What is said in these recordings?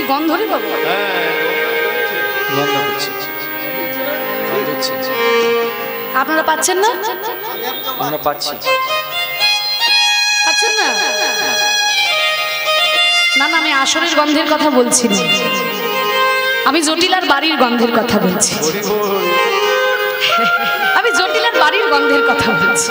গন্ধ রে বাবা? গন্ধ হচ্ছে। আপনারা পাচ্ছেন না? আমরা পাচ্ছি। পাচ্ছেন না? না না, আমি আসরের গন্ধের কথা বলছি না, আমি জটিলার বাড়ির গন্ধের কথা বলছি। আমি জটিলার বাড়ির গন্ধের কথা বলছি।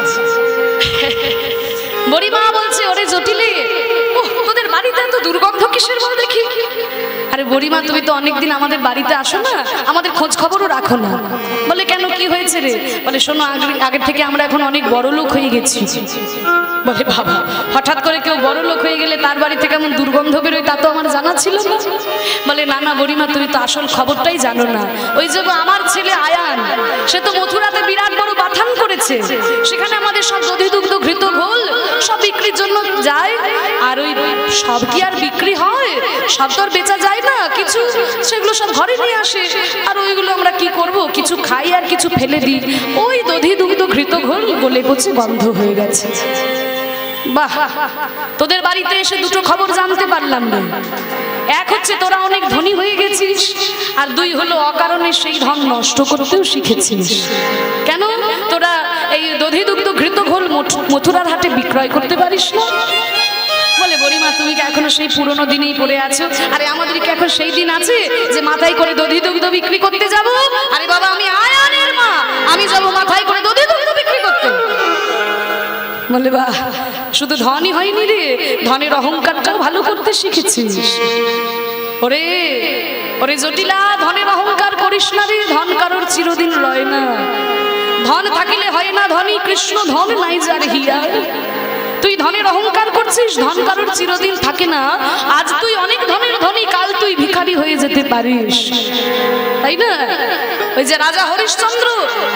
বুড়িমা বলছে, ওরে জটিলে, তোদের বাড়িতে এত দুর্গন্ধ কিসের বল দেখি? আরে বুড়িমা, তুমি তো অনেকদিন আমাদের বাড়িতে আসো না, আমাদের খোঁজ খবরও রাখো না। বলে কেন, কি হয়েছে রে? বলে শোনো, আগের থেকে আমরা এখন অনেক বড় লোক হয়ে গেছি। বলে বাবা, হঠাৎ করে কেউ বড় লোক হয়ে গেলে তার বাড়ি থেকে এমন দুর্গন্ধ বেরোয়, তা তো আমার জানা ছিল না। বলে না না বুড়িমা, তুমি তো আসল খবরটাই জানো না। ওই যে আমার ছেলে আয়ান, সে তো মথুরাতে বিরাট বড় বাথান করেছে, সেখানে আমাদের সব দধি দুগ্ধ ঘৃত ঘোল সব বিক্রির জন্য যায়। আর ওই সব কি আর বিক্রি হয়? সব তো আর বেচা যায় না, কিছু সেগুলো সব ঘরে নিয়ে আসে। আর ওইগুলো আমরা কি করব? কিছু খাই আর কিছু ফেলে দিই। ওই দধি দুগ্ধ ঘৃত ঘোল গলে পচে গন্ধ হয়ে গেছে। বাহ, তোদের বাড়িতে এসে দুটো খবর জানতে পারলাম না। এক হচ্ছে তোরা অনেক ধনী হয়ে গেছিস, আর দুই হলো অকারণে সেই ধন নষ্ট করতেও শিখেছিস। কেন তোরা এই দধি দুগ্ধ ঘৃত ঘোল মথুরার হাটে বিক্রয় করতে পারিস না? বলে বুড়িমা, তুমি কি এখনো সেই পুরনো দিনেই পড়ে আছো? আরে আমাদের কি এখন সেই দিন আছে যে মাথায় করে দধি দুগ্ধ বিক্রি করতে যাব? আরে বাবা, আমি আয়ানের মা, আমি যাব মাথায় করে দধি দুগ্ধ বিক্রি করতে? বলে বাহ, শুধু ধনই হয়নি রে, ধনের অহংকারটাও ভালো করতে শিখেছিস। ওরে ওরে জটিলা, ধনের অহংকার করিস না রে, ধন কারোর চিরদিন রয় না। ধন থাকিলে হয় না ধনী, কৃষ্ণ ধন নাই যার হিয়া। তুই ধনের অহংকার করছিস, ধন কারোর চিরদিন থাকে না। আজ তুই অনেক ধনের ধনী, কাল তুই ভিখারি হয়ে যেতে পারিস, তাই না? ওই যে রাজা হরিশ্চন্দ্র,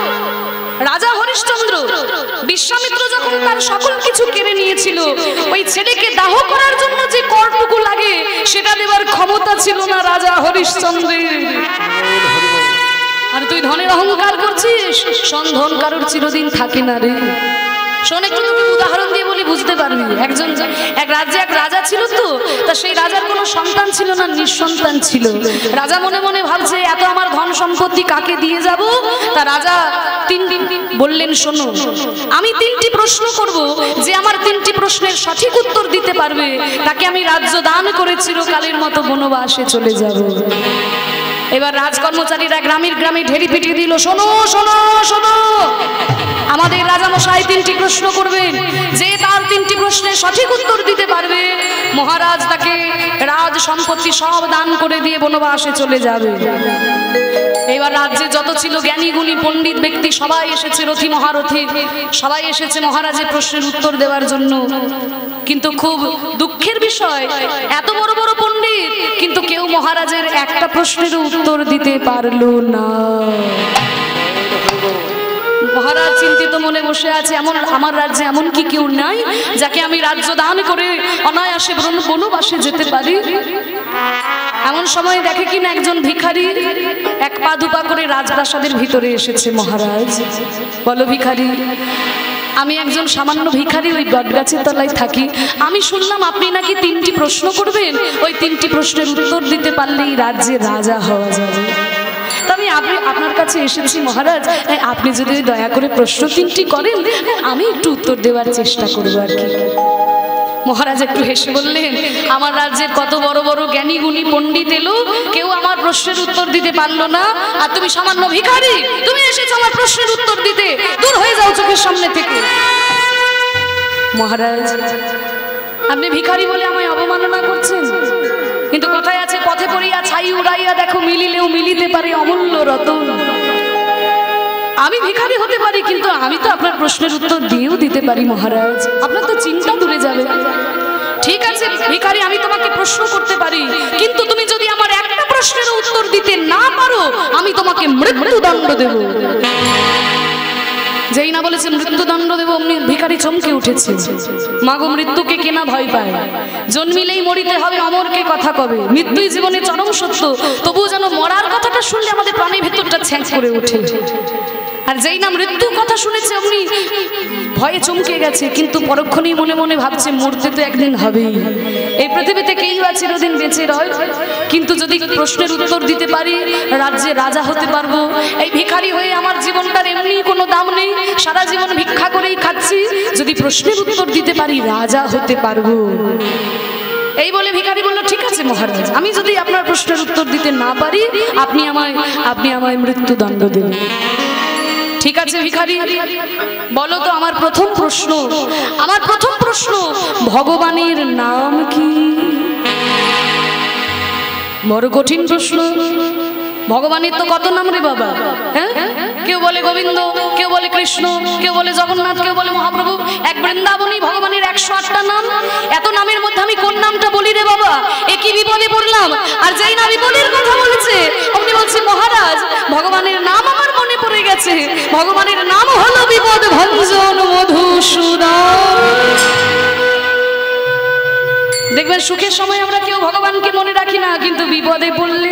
বিশ্বামিত্র যখন তার সকল কিছু কেড়ে নিয়েছিল, ওই ছেলেকে দাহ করার জন্য যে করটুকু লাগে সেটা দেবার ক্ষমতা ছিল না রাজা হরিশ্চন্দ্রের। আর তুই ধনের অহংকার করছিস, ধন কারোর চিরদিন থাকে না রে। শোন, একটু তুমি উদাহরণ দিয়ে বলি, বুঝতে পারবি। এক রাজ্যে এক রাজা ছিল, তো তা সেই রাজার কোনো সন্তান ছিল না, নিঃসন্তান ছিল। রাজা মনে মনে ভাবছে, এত আমার ধন সম্পত্তি কাকে দিয়ে যাব? তা রাজা বললেন, শোনো, আমি 3টি প্রশ্ন করব, যে আমার 3টি প্রশ্নের সঠিক উত্তর দিতে পারবে তাকে আমি রাজ্য দান করে চিরকালের মতো বনবাসে চলে যাব। এবার রাজকর্মচারীরা গ্রামে ঢেরি পিটিয়ে দিল, শোনো শোনো শোনো, আমাদের রাজামশাই 3টি প্রশ্ন করবেন, যে তার 3টি প্রশ্নের সঠিক উত্তর দিতে পারবে মহারাজ তাকে রাজ সম্পত্তি সব দান করে দিয়ে বনবাসে চলে যাবে। এবার রাজ্যে যত ছিল জ্ঞানী গুণী পণ্ডিত ব্যক্তি সবাই এসেছে, রথী মহারথী সবাই এসেছে মহারাজের প্রশ্নের উত্তর দেওয়ার জন্য। কিন্তু খুব দুঃখের বিষয়, এত বড় বড় পণ্ডিত, কিন্তু কেউ মহারাজের একটা প্রশ্নের উত্তর দিতে পারলো না। মহারাজ চিন্তিত মনে বসে আছে, আমার রাজ্যে এমন কি কেউ নাই যাকে আমি রাজ্য দান করে অনায়াসে বনবাসে যেতে পারি? এমন সময় দেখে কিনা একজন ভিখারি এক পা দুপা করে রাজপ্রাসাদের ভিতরে এসেছে। মহারাজ, বলো ভিখারি, আমি একজন সামান্য ভিখারি, ওই বটগাছের তলায় থাকি। আমি শুনলাম আপনি নাকি 3টি প্রশ্ন করবেন, ওই 3টি প্রশ্নের উত্তর দিতে পারলেই রাজ্যের রাজা হওয়া যাবে। আমি আপনার কাছে এসেছি মহারাজ, আপনি যদি দয়া করে প্রশ্ন 3টি করেন, আমি একটু উত্তর দেওয়ার চেষ্টা করবো আর কি। মহারাজ একটু হেসে বললেন, আমার রাজ্যের কত বড় বড় জ্ঞানী গুণী পণ্ডিত এলো, কেউ আমার প্রশ্নের উত্তর দিতে পারলো না, আর তুমি সামান্য ভিখারি, তুমি এসেছো আমার প্রশ্নের উত্তর দিতে, দূর হয়ে যাও চোখের সামনে থেকে। মহারাজ, আপনি ভিখারি বলে আমায় অবমাননা করছেন, কিন্তু কোথায় আছে, পথে পড়িয়া ছাই উড়াইয়া দেখো, মিলিলেও মিলিতে পারে অমূল্য রতন। আমি ভিখারি হতে পারি, কিন্তু আমি তো আপনার প্রশ্নের উত্তর দিয়েও দিতে পারি মহারাজ, আপনার তো চিন্তা দূরে যাবে। ঠিক আছে ভিখারি, আমি তোমাকে প্রশ্ন করতে পারি, কিন্তু তুমি যদি আমার একটা প্রশ্নের উত্তর দিতে না পারো, আমি তোমাকে মৃত্যুদণ্ড দেব। যেই না বলেছে মৃত্যুদণ্ড দেব, অমনি ভিখারি চমকে উঠেছে। মাগো, মৃত্যুকে কেনা ভয় পায়, জন্মিলেই মরিতে হবে, অমরকে কথা কবে, মৃত্যুই জীবনে চরম সত্য। তবুও যেন মরার কথাটা শুনলে আমাদের প্রাণের ভেতরটা ছ্যাঁচ করে ওঠে। আর যেই না মৃত্যুর কথা শুনেছে, অমনি ভয়ে চমকে গেছে, কিন্তু পরক্ষণেই মনে মনে ভাবছে, মরতে তো একদিন হবেই, এই পৃথিবীতে কেই বা চিরদিন বেঁচে রয়, কিন্তু যদি প্রশ্নের উত্তর দিতে পারি রাজ্যে রাজা হতে পারবো। এই ভিখারি হয়ে আমার জীবনটার এমনি কোনো দাম নেই, সারা জীবন ভিক্ষা করেই খাচ্ছি, যদি প্রশ্নের উত্তর দিতে পারি রাজা হতে পারবো। এই বলে ভিখারি বলল, ঠিক আছে মহারাজ, আমি যদি আপনার প্রশ্নের উত্তর দিতে না পারি আপনি আমায় মৃত্যুদণ্ড দেন। ঠিক আছে ভিখারি, বলো তো আমার প্রথম প্রশ্ন ভগবানের নাম কি? বড় কঠিন প্রশ্ন। ভগবানের তো কত নাম রে বাবা, হ্যাঁ? কেউ বলে গোবিন্দ, কেউ বলে কৃষ্ণ, কেউ বলে জগন্নাথ, কেউ বলে মহাপ্রভু। এক বৃন্দাবনী ভগবানের 108টা নাম। এত নামের মধ্যে আমি কোন নামটা বলি রে বাবা? একই বিপদে পড়লাম। আর যেই না বিপদের কথা বলেছে অমনি বলছে, মহারাজ ভগবানের নাম আমার মনে পড়ে গেছে, ভগবানের নাম হলো বিপদ ভঞ্জন মধুসূদন। দেখবেন সুখের সময় আমরা কেউ ভগবানকে মনে রাখি না, কিন্তু বিপদে পড়লে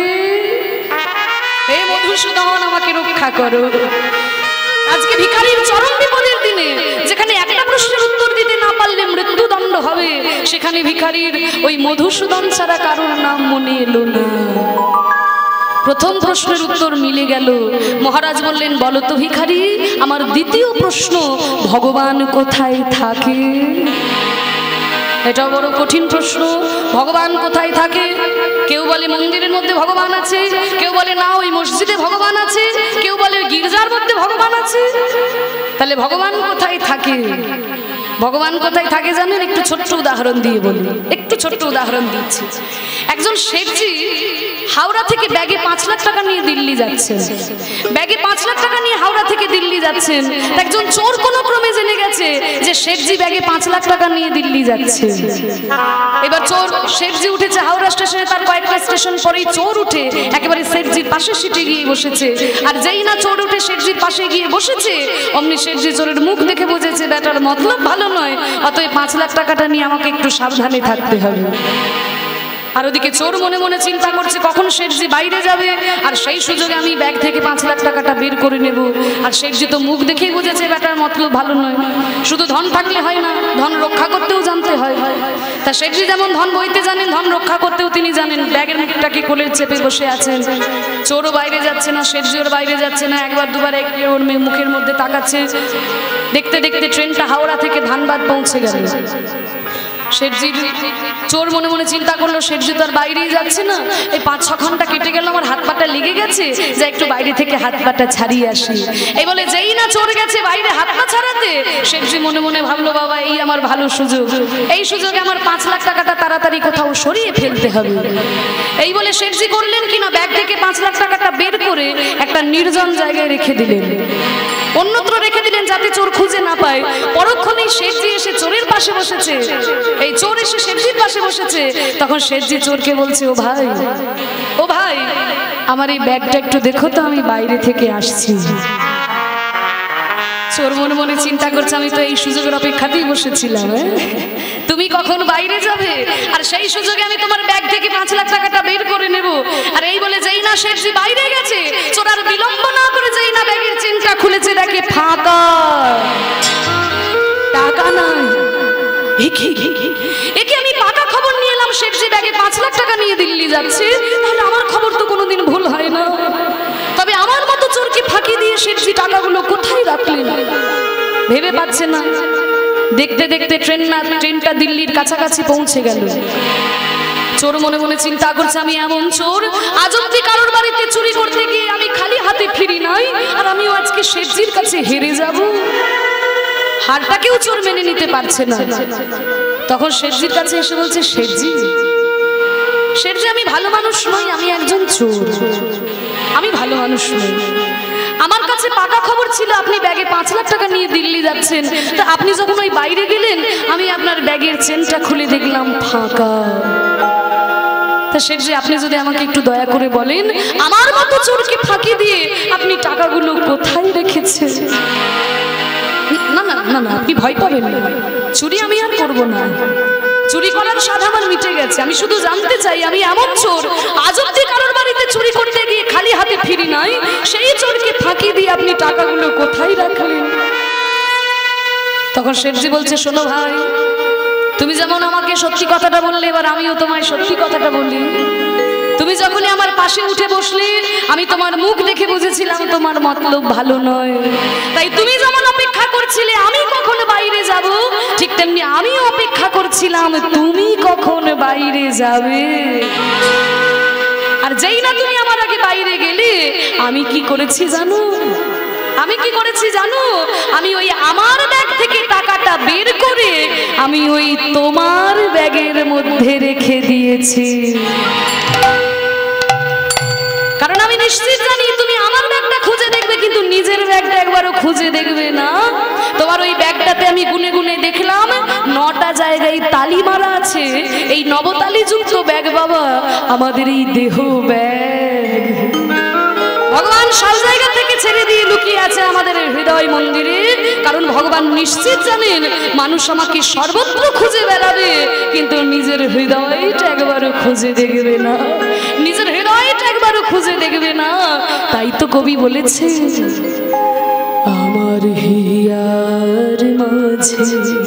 হে মধুসূদন আমাকে রক্ষা করো। আজকে ভিখারির চরম বিপদের দিনে, যেখানে একটা প্রশ্নের উত্তর দিতে না পারলে মৃত্যুদণ্ড হবে, সেখানে ভিখারির ওই মধুসূদন ছাড়া কারোর নাম মনে এলো না। প্রথম প্রশ্নের উত্তর মিলে গেল। মহারাজ বললেন, বলো তো ভিখারি, আমার দ্বিতীয় প্রশ্ন, ভগবান কোথায় থাকে? এটা বড় কঠিন প্রশ্ন। ভগবান কোথায় থাকে? কেউ বলে মন্দিরের মধ্যে ভগবান আছে, কেউ বলে না ওই মসজিদে ভগবান আছে, কেউ বলে গির্জার মধ্যে ভগবান আছে। তাহলে ভগবান কোথায় থাকে? ভগবান কোথায় থাকে জানেন? একটু ছোট্ট উদাহরণ দিয়ে বলি, একটু ছোট্ট উদাহরণ দিচ্ছি। একজন শেঠজি হাওড়া থেকে ব্যাগে 5 লাখ টাকা নিয়ে দিল্লি যাচ্ছেন। ব্যাগে 5 লাখ টাকা নিয়ে হাওড়া থেকে দিল্লি যাচ্ছেন। একজন চোর কোনো ক্রমে জেনে গেছে যে শেঠজি ব্যাগে 5 লাখ টাকা নিয়ে দিল্লি যাচ্ছে। এবার শেঠজি উঠেছে হাওড়া স্টেশনে, তার কয়েকটা স্টেশন পরেই চোর উঠে একেবারে শেঠজির পাশে সিটে গিয়ে বসেছে। আর যেই না চোর উঠে শেঠজির পাশে গিয়ে বসেছে, অমনি শেঠজি চোরের মুখ দেখে বুঝেছে ব্যাটার মতলব ভালো নয়, অতএব 5 লাখ টাকাটা নিয়ে আমাকে একটু সাবধানে থাকতে হবে। আর ওদিকে চোর মনে মনে চিন্তা করছে কখন শেঠজি বাইরে যাবে, আর সেই সুযোগে আমি ব্যাগ থেকে 5 লাখ টাকাটা বের করে নেব। আর শেঠজি তো মুখ দেখেই বুঝেছে ব্যাটার মতলব ভালো নয়। শুধু ধন থাকলে হয় না, ধন রক্ষা করতেও জানতে হয়। তা শেঠজি যেমন ধন বইতে জানেন, ধন রক্ষা করতেও তিনি জানেন। ব্যাগের মুখটাকে কোলের চেপে বসে আছেন। চোরও বাইরে যাচ্ছে না, শেঠজিও বাইরে যাচ্ছে না, একবার দুবার ওর মুখের মধ্যে তাকাচ্ছে। দেখতে দেখতে ট্রেনটা হাওড়া থেকে ধানবাদ পৌঁছে গেল। শেঠজি চোর মনে মনে চিন্তা করলো, শেঠজি তো আর বাইরেই যাচ্ছে না, এই 5-6 ঘন্টা কেটে গেল, আমার হাত পাটা লেগে গেছে, যা একটু বাইরে থেকে হাত পাটা ছাড়িয়ে আসি। এই বলে যেই না চোর গেছে বাইরে হাত পা ছাড়াতে, শেঠজি মনে মনে ভাবলো, বাবা এই আমার ভালো সুযোগ, এই সুযোগে আমার 5 লাখ টাকাটা তাড়াতাড়ি কোথাও সরিয়ে ফেলতে হবে। এই বলে শেঠজি করলেন কিনা, ব্যাগ থেকে 5 লাখ টাকাটা বের করে একটা নির্জন জায়গায় রেখে দিলেন, অন্যত্র রেখে দিলেন, যাতে চোর খুঁজে না পায়। পরক্ষণেই শেঠজি এসে চোরের পাশে বসেছে। এই চোর এসে শেঠজির পাশে বসেছে। তখন শেঠজি চোরকে বলছে, ও ভাই আমার এই ব্যাগটা একটু দেখো তো, আমি বাইরে থেকে আসছি। চোর মনে মনে চিন্তা করছে, আমি তো এই সুযোগের অপেক্ষাতেই বসেছিলাম, তুমি কখন বাইরে যাবে, আর সেই সুযোগে আমি তোমার ব্যাগ থেকে 5 লাখ টাকাটা বের করে নেব। আর এই বলে যেই না শেঠজি বাইরে গেছে, চোর আর বিলম্ব না করে যেই না ব্যাগের চেনটা খুলেছে, দেখে ফাঁকা, টাকা নাই। একে আমি পাকা খবর নিয়ে এলাম, শেঠজি ব্যাগে 5 লাখ টাকা নিয়ে দিল্লি যাচ্ছে, তাহলে আমার খবর তো কোনোদিন ভুল হয় না। তবে আমার মতো চোরকে ফাঁকি দিয়ে শেঠজি টাকাগুলো কোথায় রাখলেন ভেবে পাচ্ছে না। দেখতে দেখতে ট্রেনটা দিল্লির কাছাকাছি পৌঁছে গেল। চোর মনে মনে চিন্তা করছে, আমি এমন চোর, আজ অব্দি কারোর বাড়িতে চুরি করতে গিয়ে আমি খালি হাতে ফিরি নাই, আর আমিও আজকে শেঠজির কাছে হেরে যাব। হারটাকেও চোর মেনে নিতে পারছে না। তখন শেঠজির কাছে এসে বলছে, শেঠজি আমি ভালো মানুষ নই, আমি একজন চোর, আমি ভালো মানুষ নই। আমার কাছে পাকা খবর ছিল আপনি ব্যাগে 5 লাখ টাকা নিয়ে দিল্লি যাচ্ছেন, তা আপনি যখন ওই বাইরে গেলেন, আমি আপনার ব্যাগের চেনটা খুলে দেখলাম ফাঁকা। তা শেঠজি আপনি যদি আমাকে একটু দয়া করে বলেন, আমার মতো চোরকে ফাঁকি দিয়ে আপনি টাকাগুলো কোথায় রেখেছেন? না না না না, আপনি ভয় পাবেন না, চুরি আমি আর করব না, চুরি করার স্বাদ আমার মিটে গেছে। আমি শুধু জানতে চাই, আমি এমন চোর, আজ অব্দি কারোর বাড়িতে চুরি করতে গিয়ে খালি হাতে ফিরি নাই, সেই চোরকে ফাঁকি দিয়ে আপনি টাকাগুলো কোথায় রাখলেন? তখন শেঠজি বলছে, শোনো ভাই, তুমি যেমন আমাকে সত্যি কথাটা বললে, এবার আমিও তোমায় সত্যি কথাটা বলি। তুমি যখনই আমার পাশে উঠে বসলে আমি তোমার মুখ দেখে বুঝেছিলাম তোমার মতলব ভালো নয়। তাই তুমি যেমন অপেক্ষা করছিলে আমি কখন বাইরে যাব, ঠিক তেমনি আমিও অপেক্ষা করছিলাম তুমি কখন বাইরে যাবে। আর যেই না তুমি আমার আগে বাইরে গেলে আমি কি করেছি জানো? আমি ওই আমার ব্যাগ থেকে টাকাটা বের করে আমি ওই তোমার ব্যাগের মধ্যে রেখে দিয়েছি। কারণ আমি নিশ্চিত জানি তুমি আমার ব্যাগটা খুঁজে দেখবে, কিন্তু নিজের ব্যাগটা একবারও খুঁজে দেখবে না। তোমার ওই ব্যাগটাতে আমি গুনে গুনে দেখলাম 9টা জায়গায় তালি মারা আছে। এই নবতালি যুক্ত ব্যাগ বাবা আমাদের এই দেহ ব্যাগ। ভগবান সব জায়গা থেকে ছেড়ে দিয়ে লুকিয়ে আছে আমাদের হৃদয় মন্দিরে। কারণ ভগবান নিশ্চিত জানেন মানুষ আমাকে সর্বত্র খুঁজে বেড়াবে, কিন্তু নিজের হৃদয়টা একবারও খুঁজে দেখবে না, নিজের হৃদয়টা একবারও খুঁজে দেখবে না। তাই তো কবি বলেছে, আমার হিয়ার মাঝে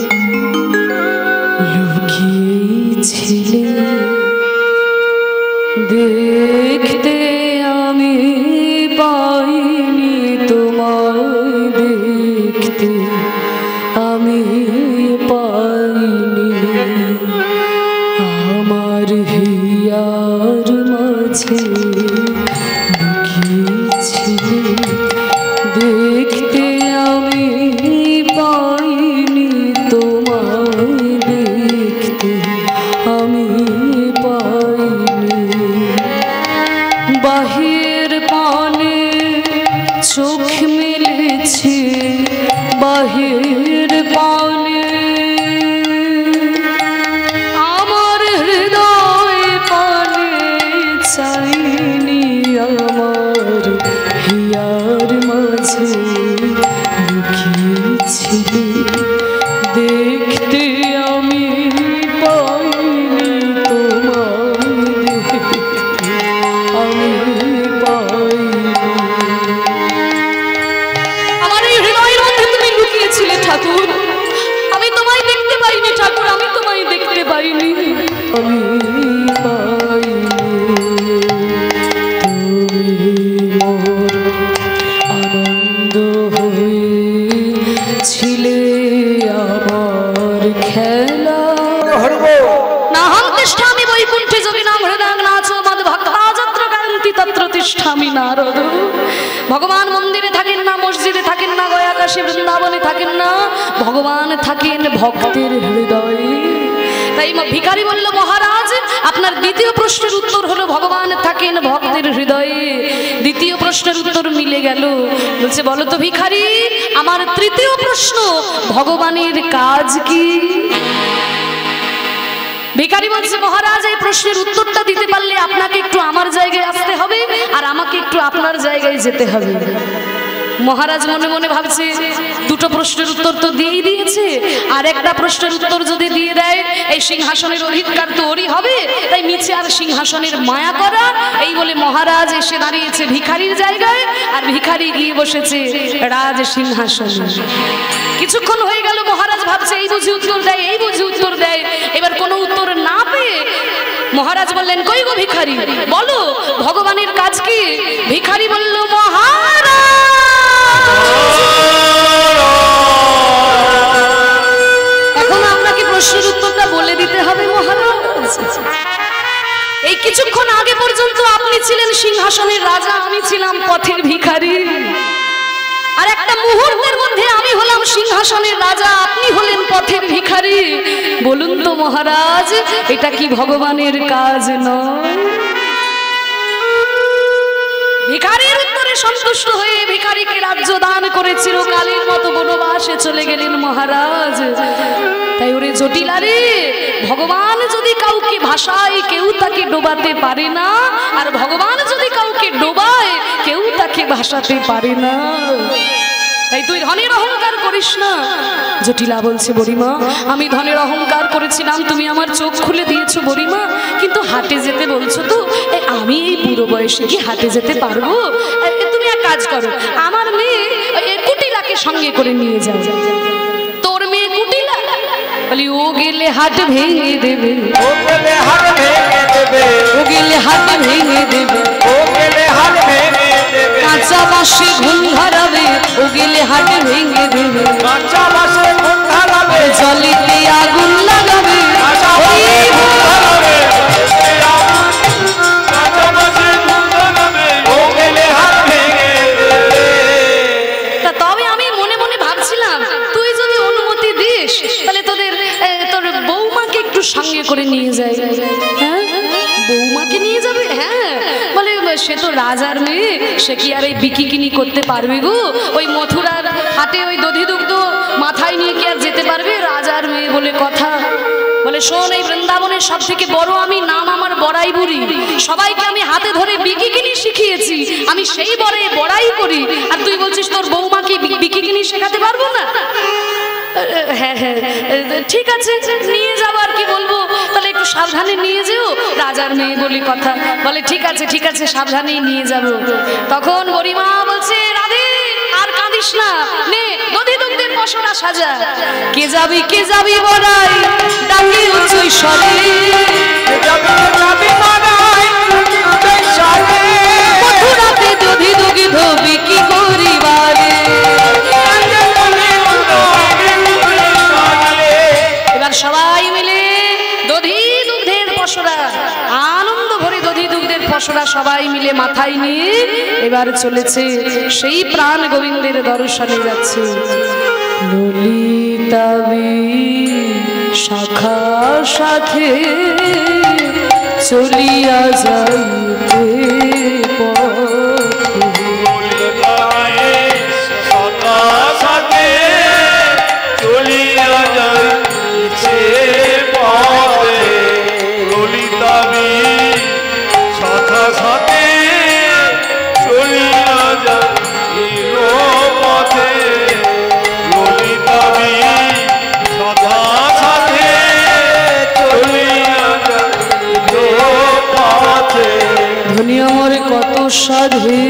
লুকিয়েছিলে দেখতে আমি পাইনি, তোমায় দেখতে আমি পাইনি। আমার হিয়ার মাঝে লুকিয়েছিলে দেখতে আমি পাইনি, তোমায় দেখতে আমি পাইনি। বাহির পানে চোখ মেলেছে, বাহির পানে আমার হৃদয় পানে চাইনি। আমার হিয়ার মাঝে লুকিয়েছিলে দেখতে আমি পাইনি, তোমায় দেখতে আমি পাইনি। আমার এই হৃদয়ের মধ্যে তুমি লুকিয়েছিলে ঠাকুর, আমি তোমায় দেখতে পাইনি ঠাকুর, আমি তোমায় দেখতে পাইনি, আমি পাইনি। তুমি মোর আনন্দ হয়েছিলে আমার খেলা। নাহং তিষ্ঠামি বৈকুণ্ঠে যোগী নাম হৃদয়ং নাচো মদ ভক্তা যত্র গায়ন্তি তত্র তিষ্ঠামি নারদ। ভগবান মন্দিরে থাকেন না, মসজিদে থাকেন না, গয়া কাশী বৃন্দাবনে থাকেন না, ভগবান থাকেন ভক্তের হৃদয়ে। তাই ভিখারি বলল, মহারাজ আপনার দ্বিতীয় প্রশ্নের উত্তর হলো ভগবান থাকেন ভক্তের হৃদয়ে। দ্বিতীয় প্রশ্নের উত্তর মিলে গেল। বলছে, বলো তো ভিখারি, আমার তৃতীয় প্রশ্ন, ভগবানের কাজ কি? ভিখারি বলছে, মহারাজ এই প্রশ্নের উত্তরটা দিতে পারলে আপনাকে একটু আমার জায়গায় আসতে হবে আর আমাকে একটু আপনার জায়গায় যেতে হবে। মহারাজ মনে মনে ভাবছে, দুটো প্রশ্নের উত্তর তো দিয়েই দিয়েছে, আর একটা প্রশ্নের উত্তর যদি দিয়ে দেয় এই সিংহাসনের অধিকার তো ওরই হবে, তাই নিচে আর সিংহাসনের মায়া করা। এই বলে মহারাজ এসে দাঁড়িয়েছে ভিখারির জায়গায়, আর ভিখারি গিয়ে বসেছে রাজ সিংহাসনে। কিছুক্ষণ হয়ে গেল, মহারাজ ভাবছে এই বুঝি উত্তর দেয়, এই বুঝি উত্তর দেয়। এবার কোনো উত্তর না পেয়ে মহারাজ বললেন, কই গো ভিখারি, বলো ভগবানের কাজ কি? ভিখারি বলল, মহারাজ এখন আপনাকে প্রশ্নের উত্তরটা বলে দিতে হবে মহারাজ। এই কিছুক্ষণ আগে পর্যন্ত আপনি ছিলেন সিংহাসনের রাজা, আমি ছিলাম পথের ভিখারি। আর একটা মুহূর্তের মধ্যে আমি হলাম সিংহাসনের রাজা, আপনি হলেন পথের ভিখারি। বলুন তো মহারাজ, এটা কি ভগবানের কাজ নয়? ভিখারির উত্তরে সন্তুষ্ট হয়ে ভিখারিকে রাজ্য দান করে চিরকালের মতো বনবাসে চলে গেলেন মহারাজ। তাই ওরে জটিলারে, ভগবান যদি কাউকে ভাসায় কেউ তাকে ডোবাতে পারে না, আর ভগবান যদি কাউকে ডোবায় কেউ তাকে ভাসাতে পারে না। তাই তুই ধনের অহংকার করিস না। জটিলা বলছে, বড়িমা আমি ধনের অহংকার করেছিলাম, তুমি আমার চোখ খুলে দিয়েছো বড়িমা, কিন্তু হাটে যেতে বলছো তো, আমি এই বুড়ো বয়সে কি হাটে যেতে পারবো? তুমি এক কাজ করো, আমার মেয়ে কুটিলাকে সঙ্গে করে নিয়ে যাও। তোর মেয়ে কুটিলা? বলি ও গেলে হাট ভেঙে দেবে, ও গেলে হাট ভেঙে দেবে, ও গেলে হাট ভেঙে দেবে, ও গেলে হাট ভেঙে দেবে, কাঁচা বাঁশে ঘুম ধরাবে, ও গেলে হাট ভেঙে দেবে, কাঁচা বাঁশে ঘুম ধরাবে, জলিতে আগুন লাগাবে, কাঁচা বাঁশে ঘুম ধরাবে, কাঁচা বাঁশে ঘুম ধরাবে, ও গেলে হাট ভেঙে দেবে। তা তবে আমি মনে মনে ভাবছিলাম তুই যদি অনুমতি দিস তাহলে তোর বৌমাকে একটু সঙ্গে করে নিয়ে যাই। হ্যাঁ, বৌমাকে নিয়ে যাবে? হ্যাঁ। বলে সে তো রাজার মেয়ে, সে কি আর এই বিকিকিনি করতে পারবে গো? ওই মথুরার হাটে ওই দধি দুগ্ধ মাথায় নিয়ে কি আর যেতে পারবে? রাজার মেয়ে বলে কথা। বলে শোন, এই বৃন্দাবনের সব থেকে বড় আমি, নাম আমার বড়াই বুড়ি, সবাইকে আমি হাতে ধরে বিকিকিনি শিখিয়েছি, আমি সেই বড়াই করি, আর তুই বলছিস তোর বৌমাকে বিকিকিনি শেখাতে পারবো না? হ্যাঁ হ্যাঁ ঠিক আছে, নিয়ে যাবো, আর কি বলবো, তাহলে একটু সাবধানে নিয়ে যেও, রাজার মেয়ে বলে কথা। বলে ঠিক আছে ঠিক আছে, সাবধানেই নিয়ে যাব। তখন বুড়িমা বলছে রাধে আর কাঁদিস না, নে দধি দুগ্ধের পসরা সাজা। কে যাবি বড়াই ডাকি উচ্চই স্বরে, মথুরাতে দধি দুগ্ধ বিক্রি করিবারে। এবার সবাই মিলে দধি দুগ্ধের পসরা, আনন্দ ভরে দধি দুগ্ধের পসরা সবাই মিলে মাথায় নিয়ে এবার চলেছে সেই প্রাণ গোবিন্দের দর্শনে যাচ্ছে। ললিতাবি শাখা সাথে চলিয়া যাইতে কত সাধে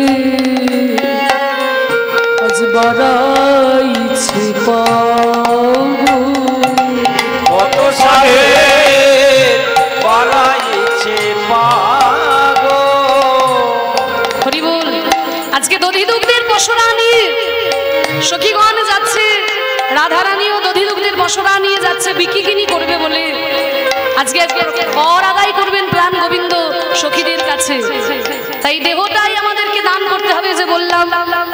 আজ বাড়াইছে পাগো, কত সাধে বাড়াইছে পাগো। হরি বল। আজকে দধি দুগ্ধের পসরা নিয়ে সখীগণ যাচ্ছে, রাধারানীও দধি দুগ্ধের পসরা নিয়ে যাচ্ছে বিকিকিনি করবে বলে। আজকে কর আদায় করবেন প্রাণ গোবিন্দ সখীদের কাছে, তাই দেহটাই আমাদেরকে দান করতে হবে। যে বললাম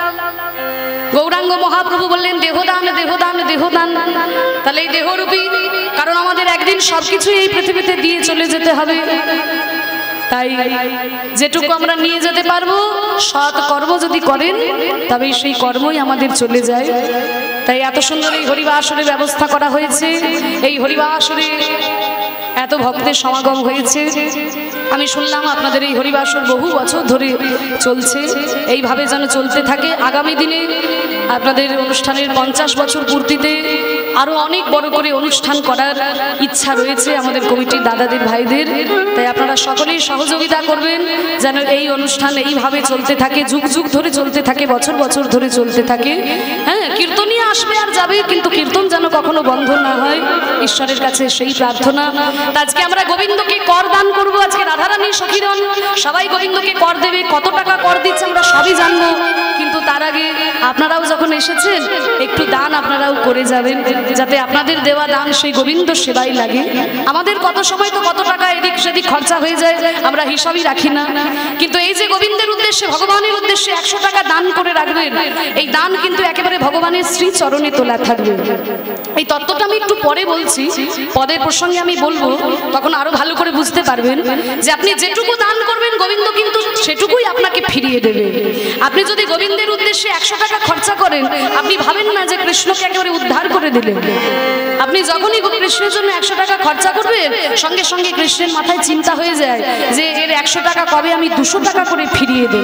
গৌরাঙ্গ মহাপ্রভু বললেন দেহদান দেহদান দেহদান, তাহলে এই দেহরূপী, কারণ আমাদের একদিন সবকিছু এই পৃথিবীতে দিয়ে চলে যেতে হবে, তাই যেটুকু আমরা নিয়ে যেতে পারবো সৎ কর্ম যদি করেন তবে সেই কর্মই আমাদের চলে যায়। তাই এত সুন্দর এই হরিবাসরের ব্যবস্থা করা হয়েছে। এই হরিবাসরে এত ভক্তের সমাগম হয়েছে। আমি শুনলাম আপনাদের এই হরিবাসর বহু বছর ধরে চলছে, এইভাবে যেন চলতে থাকে। আগামী দিনে আপনাদের অনুষ্ঠানের 50 বছর পূর্তিতে আরো অনেক বড় করে অনুষ্ঠান করার ইচ্ছা রয়েছে আমাদের কমিটির দাদাদের ভাইদের। তাই আপনারা সকলেই সহযোগিতা করবেন যেন এই অনুষ্ঠান এইভাবে চলতে থাকে, যুগ যুগ ধরে চলতে থাকে, বছর বছর ধরে চলতে থাকে। হ্যাঁ, কীর্তনই আসবে আর যাবে, কিন্তু কীর্তন যেন কখনো বন্ধ না হয়, ঈশ্বরের কাছে সেই প্রার্থনা। আজকে আমরা গোবিন্দকে কর দান করব। আজকে রাধারানী সখীগণ সবাই গোবিন্দকে কর দেবে। কত টাকা কর দিচ্ছে আমরা সবই জানবো, কিন্তু তার আগে আপনারাও যখন এসেছেন একটু দান আপনারাও করে যাবেন, যাতে আপনাদের দেওয়া দান সেই গোবিন্দ সেবাই লাগে। আমাদের কত সময় তো কত টাকা এদিক সেদিক খরচা হয়ে যায়, আমরা হিসাবই রাখি না। কিন্তু এই যে গোবিন্দের উদ্দেশ্যে, ভগবানের উদ্দেশ্যে 100 টাকা দান করে রাখবেন, এই দান কিন্তু একেবারে ভগবানের শ্রী চরণে তোলা থাকবে। এই তত্ত্বটা আমি একটু পরে বলছি, পদের প্রসঙ্গে আমি বলবো, তখন আরো ভালো করে বুঝতে পারবেন যে আপনি যেটুকু দান করবেন গোবিন্দ কিন্তু সেটুকুই আপনাকে ফিরিয়ে দেবে। আপনি যদি গোবিন্দের উদ্দেশ্যে 100 টাকা খরচা করেন, আপনি ভাবেন না যে কৃষ্ণকে একেবারে উদ্ধার করে দিলেন। আপনি যখনই কৃষ্ণের জন্য 100 টাকা খরচা করবেন, সঙ্গে সঙ্গে কৃষ্ণের মাথায় চিন্তা হয়ে যায় যে এর 100 টাকা কবে আমি 200 টাকা করে ফিরিয়ে দেব।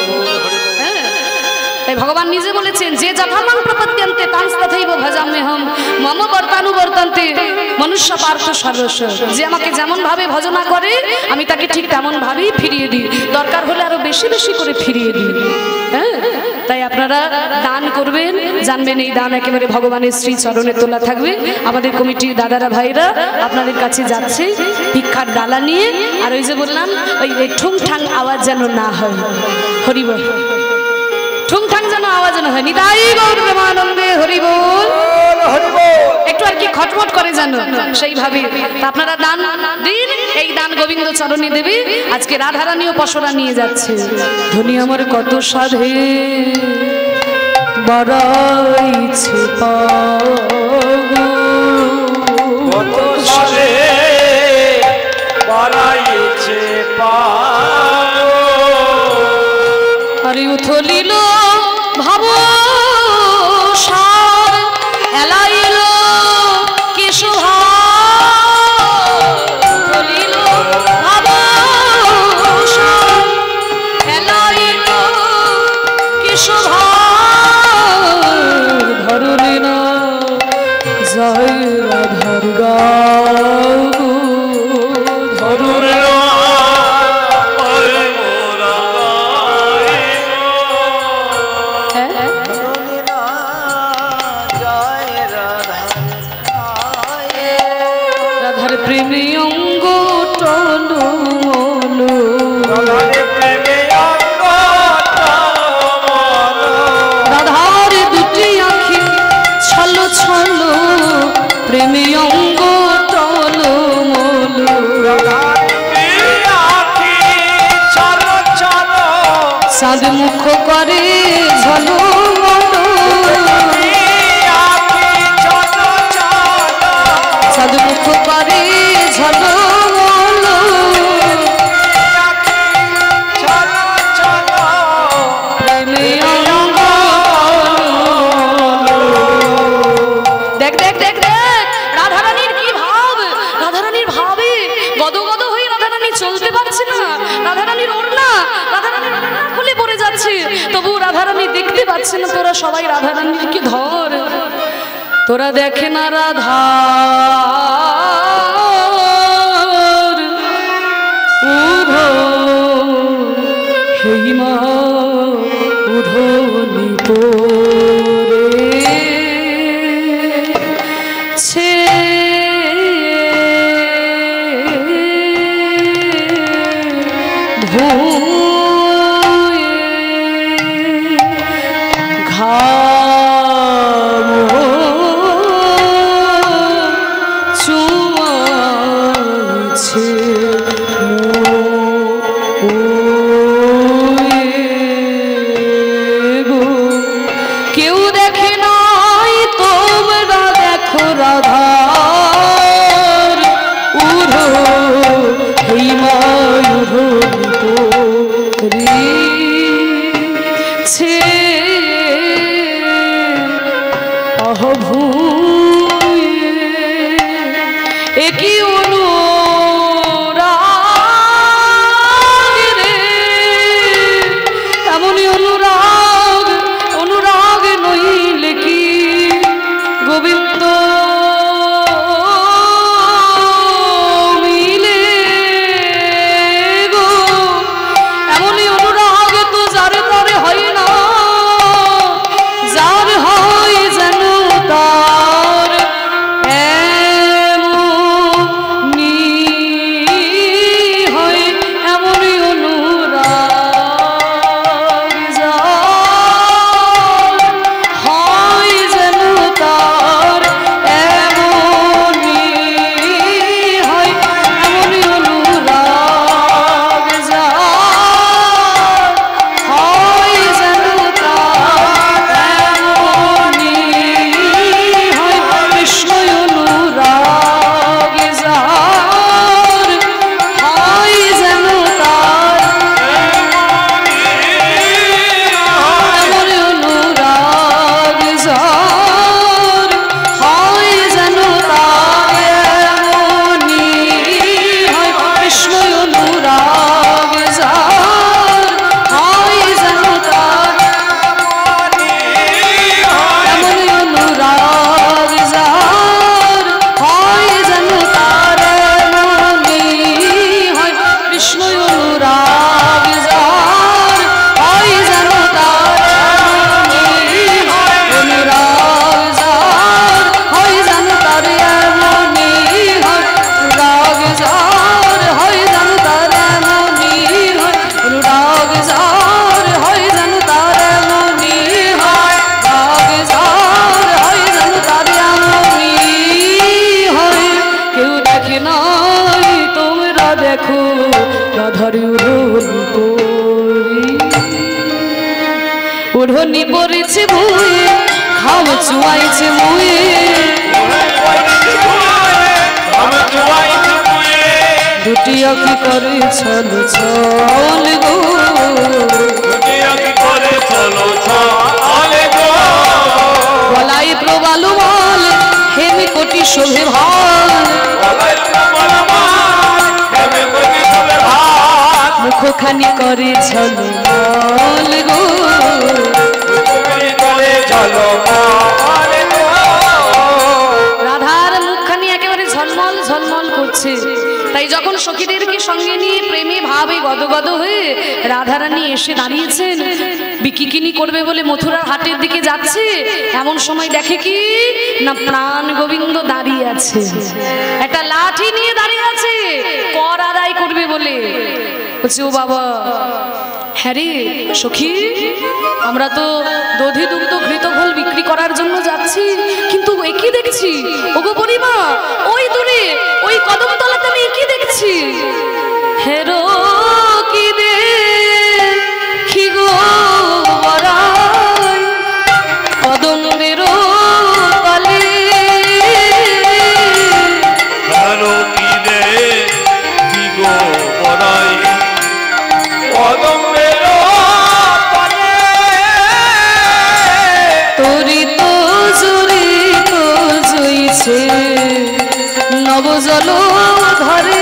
তাই ভগবান নিজে বলেছেন যে যথামাং প্রপদ্যন্তে তাং তথৈব ভজাম্যহম মম বর্তানুবর্তন্তে মনুষ্য পার্থ সর্বস্ব। যে আমাকে যেমন ভাবে ভজনা করে আমি তাকে ঠিক তেমন ভাবেই ফিরিয়ে দিই, দরকার হলে আরো বেশি বেশি করে ফিরিয়ে দিই। হ্যাঁ, তাই আপনারা দান করবেন, জানবেন এই দান একেবারে ভগবানের শ্রী চরণে তোলা থাকবে। আমাদের কমিটির দাদারা ভাইরা আপনাদের কাছে যাচ্ছে ভিক্ষার ডালা নিয়ে। আর ওই যে বললাম ওই ঠুংঠাং আওয়াজ যেন না হয়, হরিবল, ঠুংঠাং যেন আওয়াজ না হয়। নিতাই গৌর প্রেমানন্দে হরিবল, একটু আর কি খটমট করে জানো সেইভাবে আপনারা দান দিন। এই দান গোবিন্দ চরণে দেবে। আজকে রাধারানী ও পশরা নিয়ে যাচ্ছে। ধনী আমার কত সাধে বাড়াইছে কত সাধে বাড়াইছে আরে উথলিল ভাব সার এলাইল কেশহা, উথলিল ভাব সার এলাইল কেশহা, ধরলে না জয় রাধার গাও, ধরলে প্রেমে অঙ্গ টলু মলু, রাধার দুটি আঁখি ছল ছল, প্রেমে অঙ্গ টলু মলু, চাঁদ মুখ করে ঝলু মলু, চাঁদ মুখ করে ঝলু মলু, প্রেমে অঙ্গ। দেখ দেখ দেখ দেখ রাধারানীর কি ভাব, রাধারানীর ভাবে গদগদ হয়ে রাধারানী চলতে পারছে না। রাধারানীর ওড়না, রাধারানীর ওড়না খুলে পড়ে যাচ্ছে, তবু রাধারানী দেখতে পাচ্ছে না। তোরা সবাই রাধারানীর কি ধর, তোরা দেখে না রাধা উধো হেমা উধো নিপরে ছে ভুয়ে ঘাম চুমাছে কেউ দেখে নাই তোমরা দেখো রাধার উধো হেমা উধো ঘূর্ণি পড়েছে ভুয়ে ঘাম চুয়াইছে মুয়ে দুটি আঁকি করে চলো চল গো গলায় প্রবালু বল হেমি কোটি শোভে ভাল মুখখানি করে চলো বল গো রাধার মুখখানি একেবারে ঝলমল ঝলমল করছে। তাই যখন সখীদেরকে সঙ্গে নিয়ে প্রেমে ভাবে গদগদ হয়ে রাধারানী এসে দাঁড়িয়েছেন বিকিকিনি করবে বলে মথুরার হাটের দিকে যাচ্ছে, এমন সময় দেখে কি না প্রাণ গোবিন্দ দাঁড়িয়ে আছে, একটা লাঠি নিয়ে দাঁড়িয়ে আছে কর আদায় করবে বলে। বলছে ও বাবা, হ্যাঁ রে সখী, আমরা তো দধি দুগ্ধ ঘৃতঘোল বিক্রি করার জন্য যাচ্ছি, কিন্তু একই দেখছি ওগো পরিমা ওই দূরে ওই কদমতলাতে আমি একই দেখছি। হেরো কি দেখি গো বড়াই কদমের তলে হেরো কি দেখি গো বড়াই কদমের তলে তোরি তো জুড়ি তো জইছে নবজল ধরে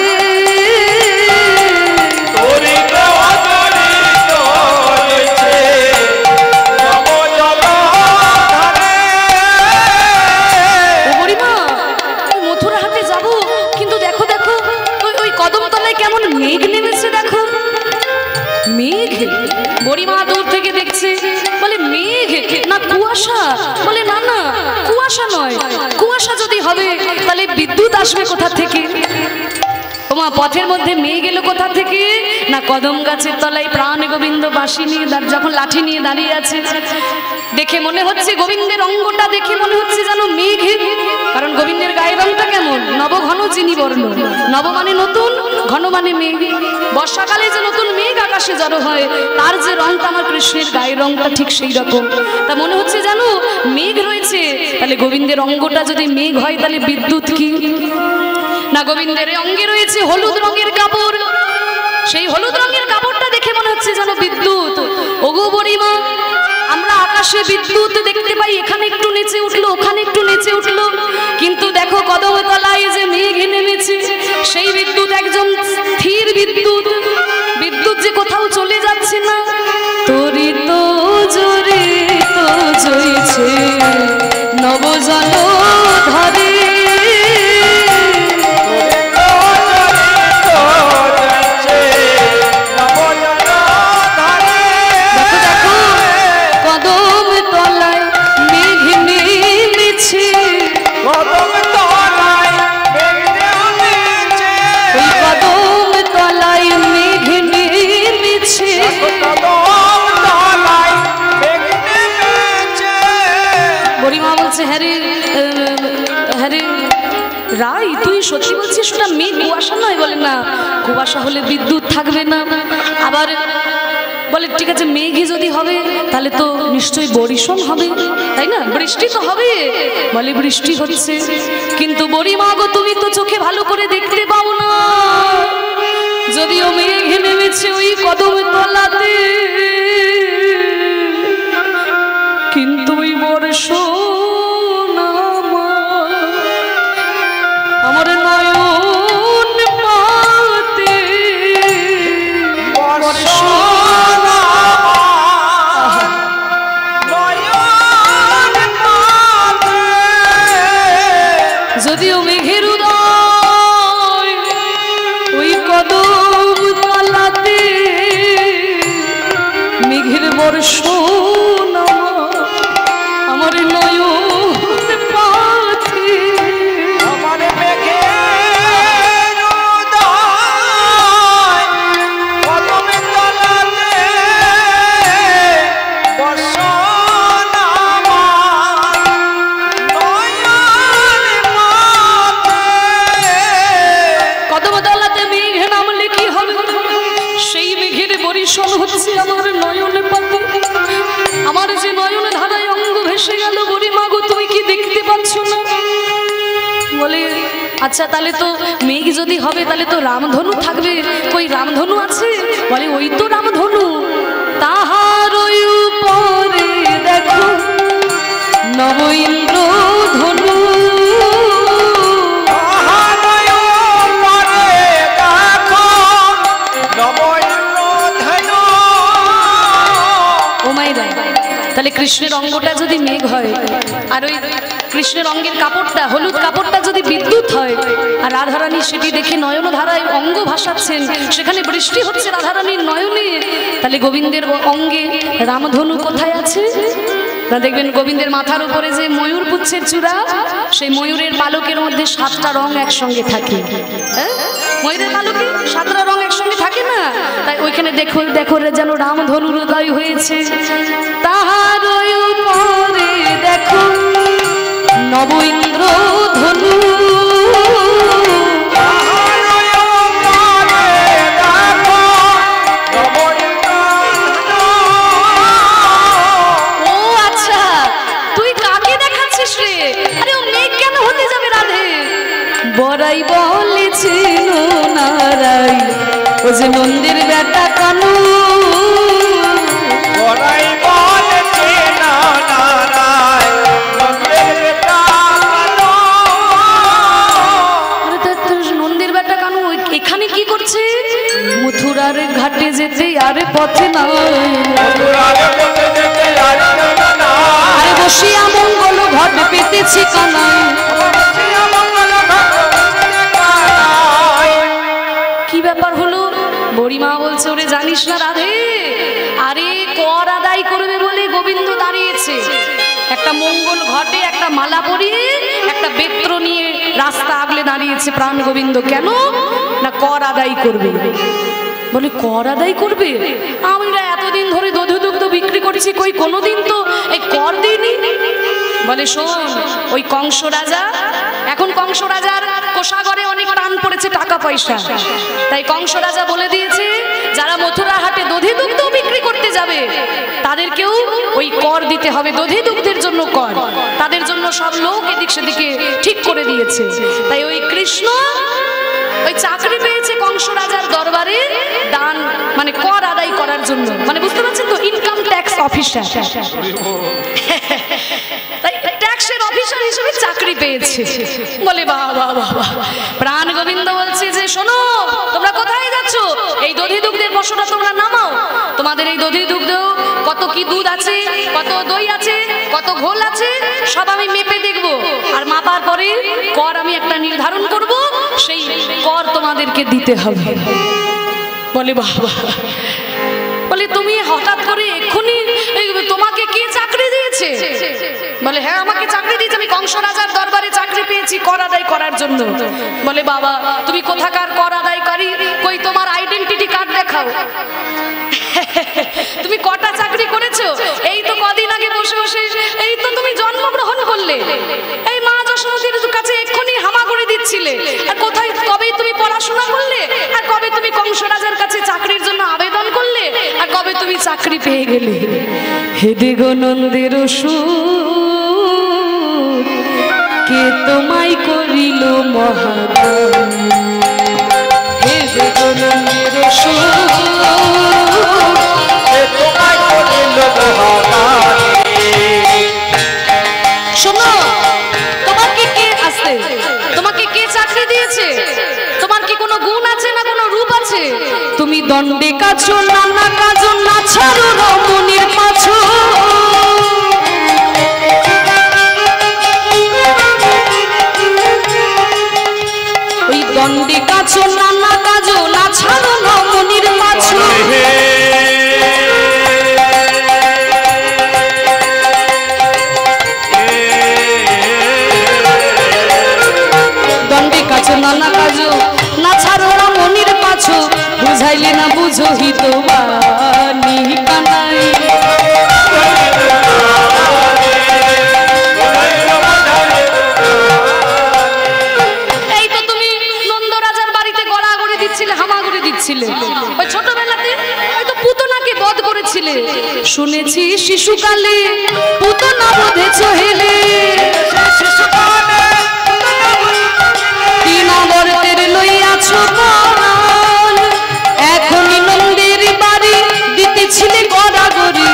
মেঘ নেমেছে দেখো, মেঘ। বুড়িমা দূর থেকে দেখছে, বলে মেঘ না কুয়াশা? বলে না না কুয়াশা নয়, কুয়াশা যদি হবে তাহলে বিদ্যুৎ আসবে কোথা থেকে? ওমা পথের মধ্যে মেঘ এলো কোথা থেকে? না কদম গাছের তলায় প্রাণ গোবিন্দ বাঁশি নিয়ে যখন লাঠি নিয়ে দাঁড়িয়ে আছে, দেখে মনে হচ্ছে গোবিন্দের অঙ্গটা দেখে মনে হচ্ছে যেন মেঘ, কারণ গোবিন্দের গায়ের রংটা কেমন? নব ঘন চিনি বর্ণ, নব মানে নতুন, ঘন মানে মেঘ। বর্ষাকালে যে নতুন মেঘ আকাশে জড়ো হয় তার যে রংটা আমার কৃষ্ণের গায়ের রংটা ঠিক সেই রকম। তা মনে হচ্ছে জানো মেঘ রয়েছে, তাহলে গোবিন্দের অঙ্গটা যদি মেঘ হয় তাহলে বিদ্যুৎ কি না? গোবিন্দের অঙ্গে রয়েছে হলুদ রঙের কাপড়, সেই হলুদ রঙের কাপড়টা দেখে মনে হচ্ছে যেন বিদ্যুৎ। ওগো বুড়িমা, আমরা আকাশে বিদ্যুৎ দেখতে পাই, এখানে একটু নেচে উঠলো ওখানে একটু নেচে উঠলো, কিন্তু দেখো কদমতলায় যে মেঘ নেমেছে সেই বিদ্যুৎ একজন স্থির বিদ্যুৎ, বিদ্যুৎ যে কোথাও চলে যাচ্ছে না। তোরি তো জোরে তো জইছে নবজল ধরে রাই তুই সত্যি বলছিস ওটা মেঘ কুয়াশা নয়? বলে না, কুয়াশা হলে বিদ্যুৎ থাকবে না। আবার বলে ঠিক আছে মেঘই যদি হবে তাহলে তো নিশ্চয়ই বর্ষণ হবে, তাই না? বৃষ্টি তো হবে। বলে বৃষ্টি হচ্ছে, কিন্তু বুড়িমা গো তুমি তো চোখে ভালো করে দেখতে পাও না, যদিও মেঘ নেমেছে ওই কদমের তলাতে, কিন্তু ওই বর্ষণ আমার নয়ন পাতে যদিও মেঘের উদয় ওই কদম তলাতে, মেঘের বর্ষণ আমার নয়ন পাতে হচ্ছে আমার নয়ন পাতে। আমার যে নয়ন আচ্ছা তাহলে তো মেঘ যদি হবে তাহলে তো রামধনু থাকবে, কই রামধনু আছে? বলে ওই তো রামধনু, তাহার ওই উপরে দেখো নব ইন্দ্র ধনু। ও মাইরা, তাহলে কৃষ্ণের অঙ্গটা যদি মেঘ হয়, আর ওই কৃষ্ণের অঙ্গের কাপড়টা, হলুদ কাপড়টা যদি বিদ্যুৎ হয়, আর রাধারানী সেটি দেখে নয়ন ধারায় অঙ্গ ভাসাচ্ছেন, সেখানে বৃষ্টি হচ্ছে রাধারানীর নয়নে, তাহলে গোবিন্দের অঙ্গে রামধনু কোথায় আছে? না দেখবেন গোবিন্দের মাথার উপরে যে ময়ূর পুচ্ছের চূড়া, সেই ময়ূরের পালকের মধ্যে 7টা রং একসঙ্গে থাকে। ময়ূরের পালকে 7টা রং একসঙ্গে থাকে না? তাই ওইখানে দেখো দেখো যেন রামধনুর উদয় হয়েছে। তাহার উপরে দেখো নব ইন্দ্র ধনু। ও আচ্ছা, তুই কাকে দেখাচ্ছিস রে? আরে ও মেঘ কেন হতে যাবে রাধে? বড়াই বলেছিল নারাই, ও যে নন্দের বেটা কানু। বড়াই বলেছে না নারাই, নন্দের বেটা কানু। আরে তোর নন্দের বেটা কানু এখানে কি করছে? মথুরার ঘাটে যেতে আরে পথে নাই, আরে বসিয়া মঙ্গল ঘট পেতেছি কানাই। কি ব্যাপার হলো? বড়িমা বলছে ওরে জানিস না রাধে, আরে কর আদায় করবে বলে গোবিন্দ দাঁড়িয়েছে, একটা মঙ্গল ঘটে একটা মালা পরিয়ে একটা বেত্র নিয়ে রাস্তা আগলে দাঁড়িয়েছে প্রাণ গোবিন্দ। কেন না কর আদায় করবে। বলে কর আদায় করবে? আমরা এতদিন ধরে দধু দুগ্ধ বিক্রি করছি, কই কোনোদিন তো এই কর দিইনি। বলে শোন, ওই কংস রাজা, এখন কংস রাজার কোষাগরে অনেক টান পড়েছে টাকা পয়সা, তাই কংস রাজা বলে দিয়েছে যারা মথুরা হাটে দধি দুগ্ধ বিক্রি করতে যাবে তাদেরকেও ওই কর দিতে হবে, দধি দুগ্ধের জন্য কর, তাদের জন্য সব লোক এদিক সেদিকে ঠিক করে দিয়েছে। তাই ওই কৃষ্ণ ওই চাকরি পেয়েছে কংস রাজার দরবারে দান মানে কর আদায় করার জন্য, মানে বুঝতে পারছেন তো, ইনকাম ট্যাক্স অফিসার। তাই ট্যাক্সের অফিসার হিসেবে চাকরি পেয়েছে। বলে বাহ বাহ বাহ। প্রাণ গোবিন্দ বলছে যে শোনো, তোমরা কোথায় যাচ্ছ? এই দধি দুগ্ধের পশুটা তোমরা নামাও, তোমাদের এই দধি দুগ্ধ কত কি দুধ আছে, কত দই আছে, কত ঘোল আছে, সব আমি মেপে দেখব, আর মাপার পরে কর আমি একটা নির্ধারণ করব, সেই কর তোমাদেরকে দিতে হবে। বলে বাবা, বলে তুমি হঠাৎ করে এক্ষুনি তোমাকে কে চাকরি দিয়েছে? বলে হ্যাঁ আমাকে চাকরি দিয়েছে, আমি কংস রাজার দরবারে চাকরি পেয়েছি কর আদায় করার জন্য। বলে বাবা তুমি কোথাকার কর আদায়কারী, কই তোমার আইডেন্টিটি কার্ড দেখাও। তুমি কটা চাকরি করেছো? এই তো কদিন আগে বসে বসে এই তো তুমি জন্মগ্রহণ করলে, এই মা যশোমতীর কাছে এক্ষুনি হামাগুড়ি দিচ্ছিলে, আর কোথায় কবে তুমি পড়াশোনা করলে, আর কবে তুমি কংস রাজার কাছে চাকরির জন্য আবেদন করলে, আর কবে তুমি চাকরি পেয়ে গেলে? হেদে গো নন্দের সুর, কে তোমায় করিল মহাদান? হেদে গো নন্দের সুর, কে তোমায় করিল মহাদান? শোনো, তোমাকে কে আসতে, তোমাকে কে চাকরি দিয়েছে? তোমার কি কোনো গুণ আছে না কোনো রূপ আছে? তুমি দণ্ডে কাছো নানা কাজো না ছাড়ো রমণীর পাছো, ওই দণ্ডে কাছো নানা কাজো না ছাড়ো রমণীর পাছো। দণ্ডে কাছো নানা কাজো না ছাড়ো রমণীর পাছো, বুঝাইলে না বুঝো হিতবাণী কানাই। এই তো তুমি নন্দ রাজার বাড়িতে গড়াগড়ি দিচ্ছিলে, হামাগুড়ি দিচ্ছিলে, ওই ছোটবেলাতে হয়তো পুতনাকে বধ করেছিলে। শুনেছি শিশুকালে পুতনা বধেছ হেলে, বরতের লইয়াছো পরাণ, এখনই নন্দের বাড়ি দিতেছিলে গড়াগড়ি,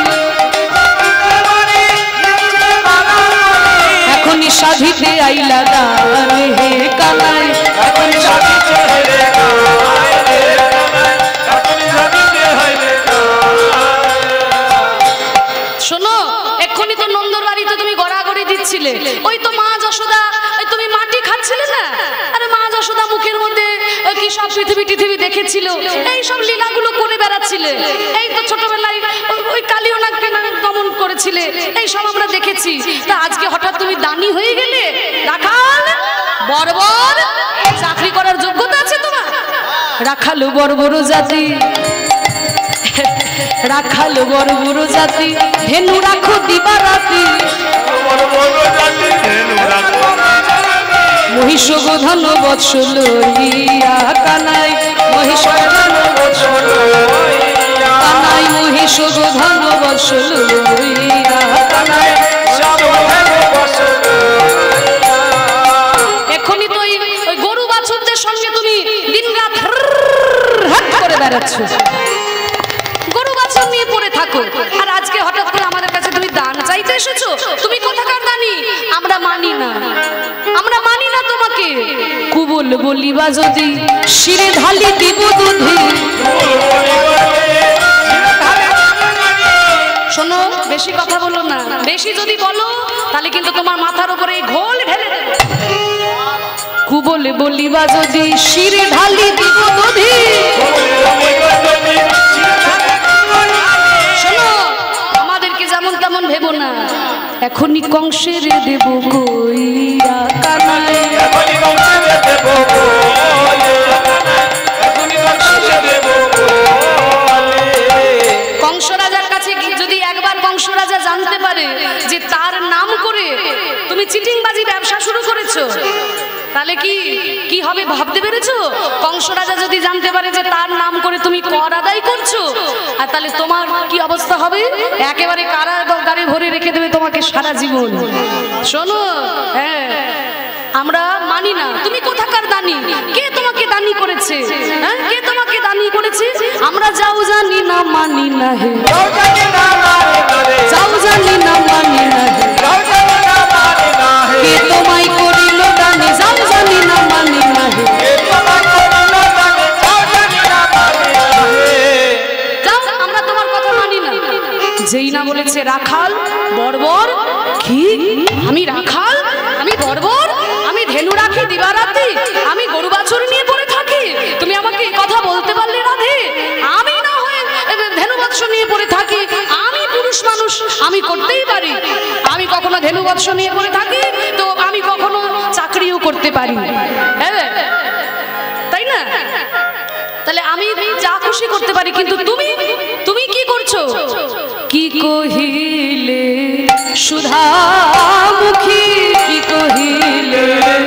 এখনই সাধিতে আইলা গান হে কানাই, এখনই সাধিতে হইলে গায় রে কানাই, এখনই সাধিতে হইলে গায়। শোনো, এক্ষুনি তো নন্দর বাড়িতে তুমি গড়াগড়ি দিচ্ছিলে, ওই তো মা যশোদা, ওই তুমি মাটি খাচ্ছিলে না? আরে মা যশোদা মুখের মধ্যে কি সব পৃথিবী দেখেছিল, এই সব লীলাগুলো করে বেড়াচ্ছিলে। এই তো ছোটবেলায় ওই কালীয় নাগকে দমন করেছিলে, এই সব আমরা দেখেছি। তা আজকে হঠাৎ তুমি দানি হয়ে গেলে? রাখাল বর্বর, চাকরি করার যোগ্যতা আছে তোমার? রাখাল বর্বর জাতি, রাখাল বর্বর জাতি, ধেনু রাখো দিবারাতি, মহিষ গোধন বৎস লইয়া কানাই, মহিষ কানাই, মহিষ গোধন বৎস লইয়া কানাই। এখনই তো ওই গরু বাছুরদের সঙ্গে তুমি দিনরাত হাট করে বেড়াচ্ছ, গরু বাছুর নিয়ে পড়ে থাকো, আর আজকে হঠাৎ করে আমাদের কাছে তুমি দান চাইতে এসেছো। তুমি কোথাকার দানি? আমরা মানি না, আমরা মানি না তোমাকে। কুবল বলিবা যদি শিরে ঢালি দিব দুধি। শোনো, বেশি কথা বলো না, বেশি যদি বলো তাহলে কিন্তু তোমার মাথার উপরে ঘোল ঢেলে দেব। কুবল বলিবা যদি শিরে ঢালি দিব দুধি। শোনো, আমাদেরকে যেমন তেমন ভেবো না, এখনই কংসের দেব কইয়া কানাই, এখনই কংসের দেব কইয়া, এখনই কংসের দেব কইয়া। কংস রাজার কাছে যদি একবার কংস রাজা জানতে পারে যে তার নাম করে তুমি চিটিংবাজি ব্যবসা শুরু করেছো, তাহলে কি হবে ভাবতে পেরেছো? কংস রাজা যদি জানতে পারে যে তার নাম করে তুমি কর আদায় করছো, আর তাহলে তোমার কি অবস্থা হবে? একেবারে কারাগারে ভরে রেখে দেবে তোমাকে সারা জীবন। শোনো, হ্যাঁ, আমরা মানি না। তুমি কোথাকার দানি? কে তোমাকে দানি করেছে? হ্যাঁ, কে তোমাকে দানি করেছে? আমরা যাও জানি না মানি না হে, যাও জানি না মানি না হে, কে তোমায় করিল দানি, যাও জানি না মানি না হে, যাও, আমরা তোমার কথা মানি না। যেই না বলেছে রাখাল বর্বর, কি আমি রাখাল, আমি বর্বর, আমি ধেনু রাখি দিবারাতি, আমি গরু বাছুর নিয়ে পড়ে থাকি, তুমি আমাকে এই কথা বলতে পারলে রাধে? আমি না হয়ে ধেনু বৎস নিয়ে পড়ে থাকি, আমি পুরুষ মানুষ, আমি করতেই পারি। আমি কখনো ধেনু বৎস নিয়ে পড়ে থাকি তো আমি কখনো চাকরিও করতে পারি, হ্যাঁ তাই না? তাহলে আমি যা খুশি করতে পারি, কিন্তু তুমি কি করছো? কি কহিলে সুধামুখী, কি কহিলে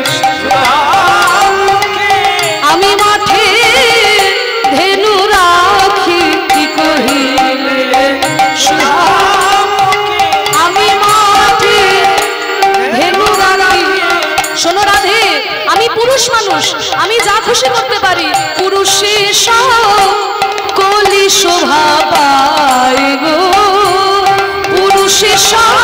আমি মাঠে ধেনু রাখি, কি কহিলে সুধামুখী আমি মাঠে ধেনু রাখি। শোনো রাধে, আমি পুরুষ মানুষ, আমি যা খুশি করতে পারি। পুরুষের কলি শোভা পায় গো, পুরুষের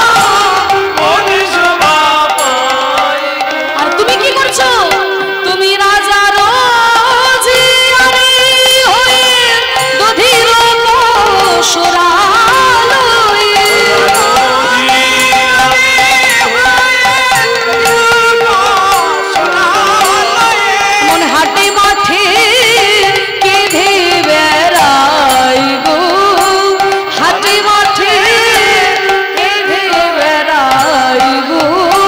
আর তুমি কি করছো? তুমি রাজার হয়ে দধির সরালয়ে, মন হাটে মাঠে কেঁদে বেড়াই গো, হাটে মাঠে কেঁদে বেড়াই গো।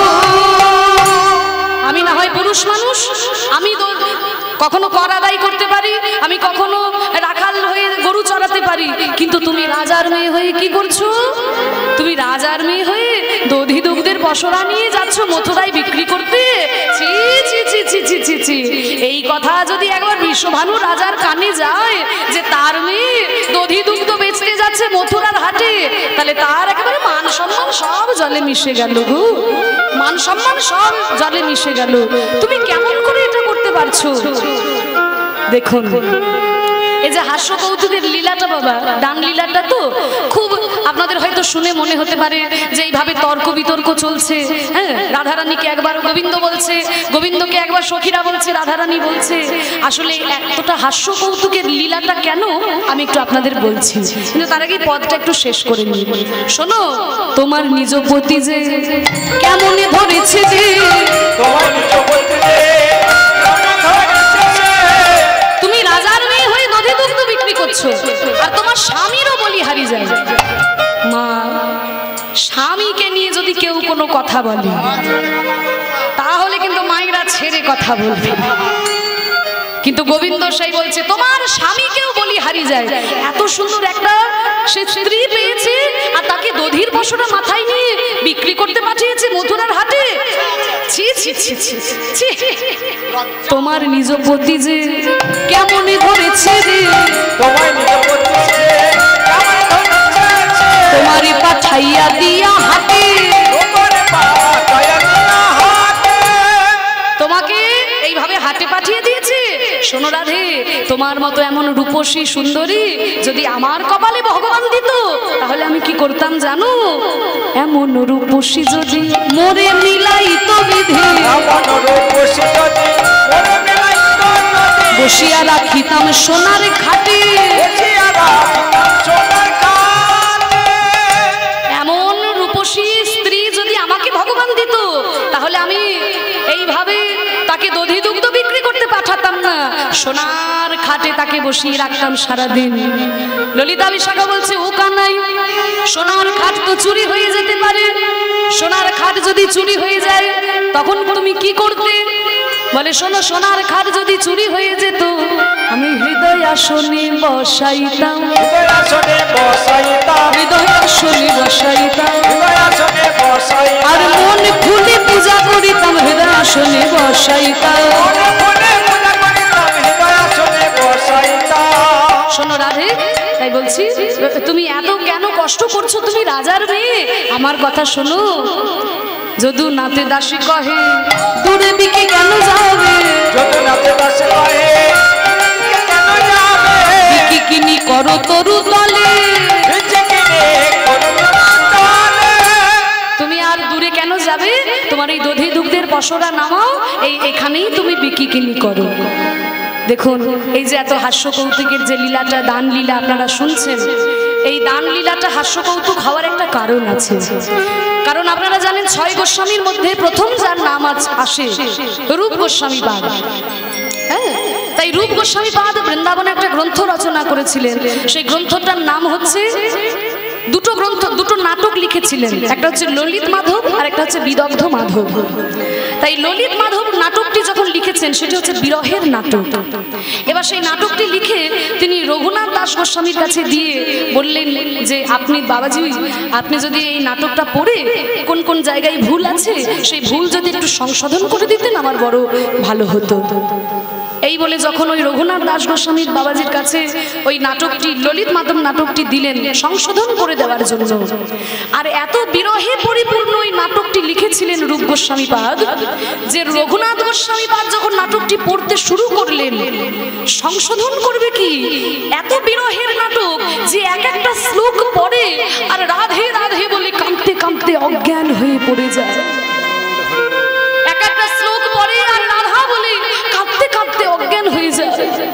আমি না হয় পুরুষ মানুষ, আমি কখনো কর আদায় করতে পারি, আমি কখনো রাখাল হয়ে গরু চড়াতে পারি, কিন্তু তুমি রাজার মেয়ে হয়ে কি করছো? তুমি রাজার মেয়ে হয়ে দধি দুগ্ধের পসরা নিয়ে যাচ্ছ মথুরায় বিক্রি করতে। ছি ছি ছি ছি ছি ছি ছি, এই কথা যদি একবার বিশ্বভানু রাজার কানে যায় যে তার মেয়ে দধি দুগ্ধ বেচতে যাচ্ছে মথুরার হাটে, তাহলে তার একেবারে মান সম্মান সব জলে মিশে গেল গো, মান সম্মান সব জলে মিশে গেল। তুমি কেমন করে এটা করতে দিতে পারছো? দেখুন এই যে হাস্য কৌতুকের লীলাটা বাবা, ডান লীলাটা তো খুব আপনাদের হয়তো শুনে মনে হতে পারে যে এইভাবে তর্ক বিতর্ক চলছে। হ্যাঁ, রাধারানীকে একবার গোবিন্দ বলছে, গোবিন্দকে একবার সখীরা বলছে, রাধারানী বলছে। আসলে এতটা হাস্য কৌতুকের লীলাটা কেন আমি একটু আপনাদের বলছি, কিন্তু তার আগে পদটা একটু শেষ করে নিই। শোনো, তোমার নিজ পতি যে কেমন ধরেছে যে, তোমার নিজ পতি যে তুমি রাজার মেয়ে হয়ে দধি দুগ্ধ বিক্রি করছো, আর তোমার স্বামীরও বলিহারি যায়। মা, স্বামীকে নিয়ে যদি কেউ কোনো কথা বলে তাহলে কিন্তু মায়েরা ছেড়ে কথা বলবে, কিন্তু গোবিন্দ সেই বলছে তোমার স্বামীকেও বলিহারি যায়। এত সুন্দর একটা সে স্ত্রী পেয়েছে, আর তাকে দধির পশুরা মাথায় নিয়ে বিক্রি করতে পাঠিয়েছে মথুরার হাটে। ছি ছি ছি ছি ছি, তোমার নিজ পতি যে কেমন ধরেছে রে, তোমার নিজ পতি যে কেমন ধরেছে, তোমারই পাঠাইয়া দিয়া হাতে, তোমাকে এইভাবে হাটে পাঠিয়ে দিয়েছে। শোনো রাধে, তোমার মতো এমন রূপসী সুন্দরী যদি আমার কপালে ভগবান দিত তাহলে আমি কি করতাম জানো? এমন রূপসী যদি মোরে মিলাইতো বিধি, বসিয়া রাখিতাম সোনার খাটে। এমন রূপসী স্ত্রী যদি আমাকে ভগবান দিত তাহলে আমি এইভাবে তাকে দধি দুগ্ধ বিক্রি করতে পাঠাতাম না, সোনার খাটে তাকে বসিয়ে রাখতাম সারাদিন। ললিতা বিশাখা বলছে, ও কানাই, সোনার খাট তো চুরি হয়ে যেতে পারে, সোনার খাট যদি চুরি হয়ে যায় তখন তুমি কি করতে? বলে শোনো, সোনার খাট যদি চুরি হয়ে যেত আমি হৃদয় আসনে বসাইতাম, হৃদয় আসনে বসাইতাম, হৃদয় আসনে বসাইতাম, হৃদয় আসনে বসাইতাম, আর মন খুলে পূজা করিতাম, হৃদয় আসনে বসাইতাম। শোনো রাধে, তাই বলছি তুমি এত কেন কষ্ট করছো? তুমি রাজার মেয়ে, আমার কথা শোনো। যদু নাতে দাসী কহে দূরে দিকে কেন যাবে, যদু নাতে দাসী কহে কেন যাবে, দিকে কিনি করো তরু তলে, তুমি আর দূরে কেন যাবে? তোমার এই দধি দুগ্ধের পসরা নামাও, এখানেই তুমি বিকিকিনি করো। দেখুন এই যে এত হাস্য কৌতুকের যে লীলাটা, দান লীলা আপনারা শুনছেন, এই দান লীলাটা হাস্য কৌতুক হওয়ার একটা কারণ আছে। কারণ আপনারা জানেন ৬ গোস্বামীর মধ্যে প্রথম যার নাম আসে রূপ গোস্বামী পাদ। হ্যাঁ, তাই রূপ গোস্বামী পাদ বৃন্দাবনে একটা গ্রন্থ রচনা করেছিলেন। সেই গ্রন্থটার নাম হচ্ছে, দুটো গ্রন্থ, দুটো নাটক লিখেছিলেন, একটা হচ্ছে ললিত মাধব আর একটা হচ্ছে বিদগ্ধ মাধব। তাই ললিত মাধব নাটকটি যখন লিখেছেন সেটা হচ্ছে বিরহের নাটক। এবার সেই নাটকটি লিখে তিনি রঘুনাথ দাস গোস্বামীর কাছে দিয়ে বললেন যে আপনি বাবাজি, আপনি যদি এই নাটকটা পড়ে কোন কোন জায়গায় ভুল আছে সেই ভুল যদি একটু সংশোধন করে দিতেন আমার বড় ভালো হতো। এই বলে যখন ওই রঘুনাথ দাস গোস্বামীর বাবাজির কাছে ওই নাটকটি, ললিত মাধব নাটকটি দিলেন সংশোধন করে দেওয়ার জন্য, আর এত বিরহে পরিপূর্ণ ওই নাটকটি লিখেছিলেন রূপ গোস্বামী পাদ যে রঘুনাথ গোস্বামী পাদ যখন নাটকটি পড়তে শুরু করলেন, সংশোধন করবে কি, এত বিরহের নাটক যে এক একটা শ্লোক পড়ে আর রাধে রাধে বলে কাঁদতে কাঁদতে অজ্ঞান হয়ে পড়ে যায়। এক একটা শ্লোক পড়ে আর রাধা বলে কাঁদতে কাঁদতে অজ্ঞান হয়ে যায়।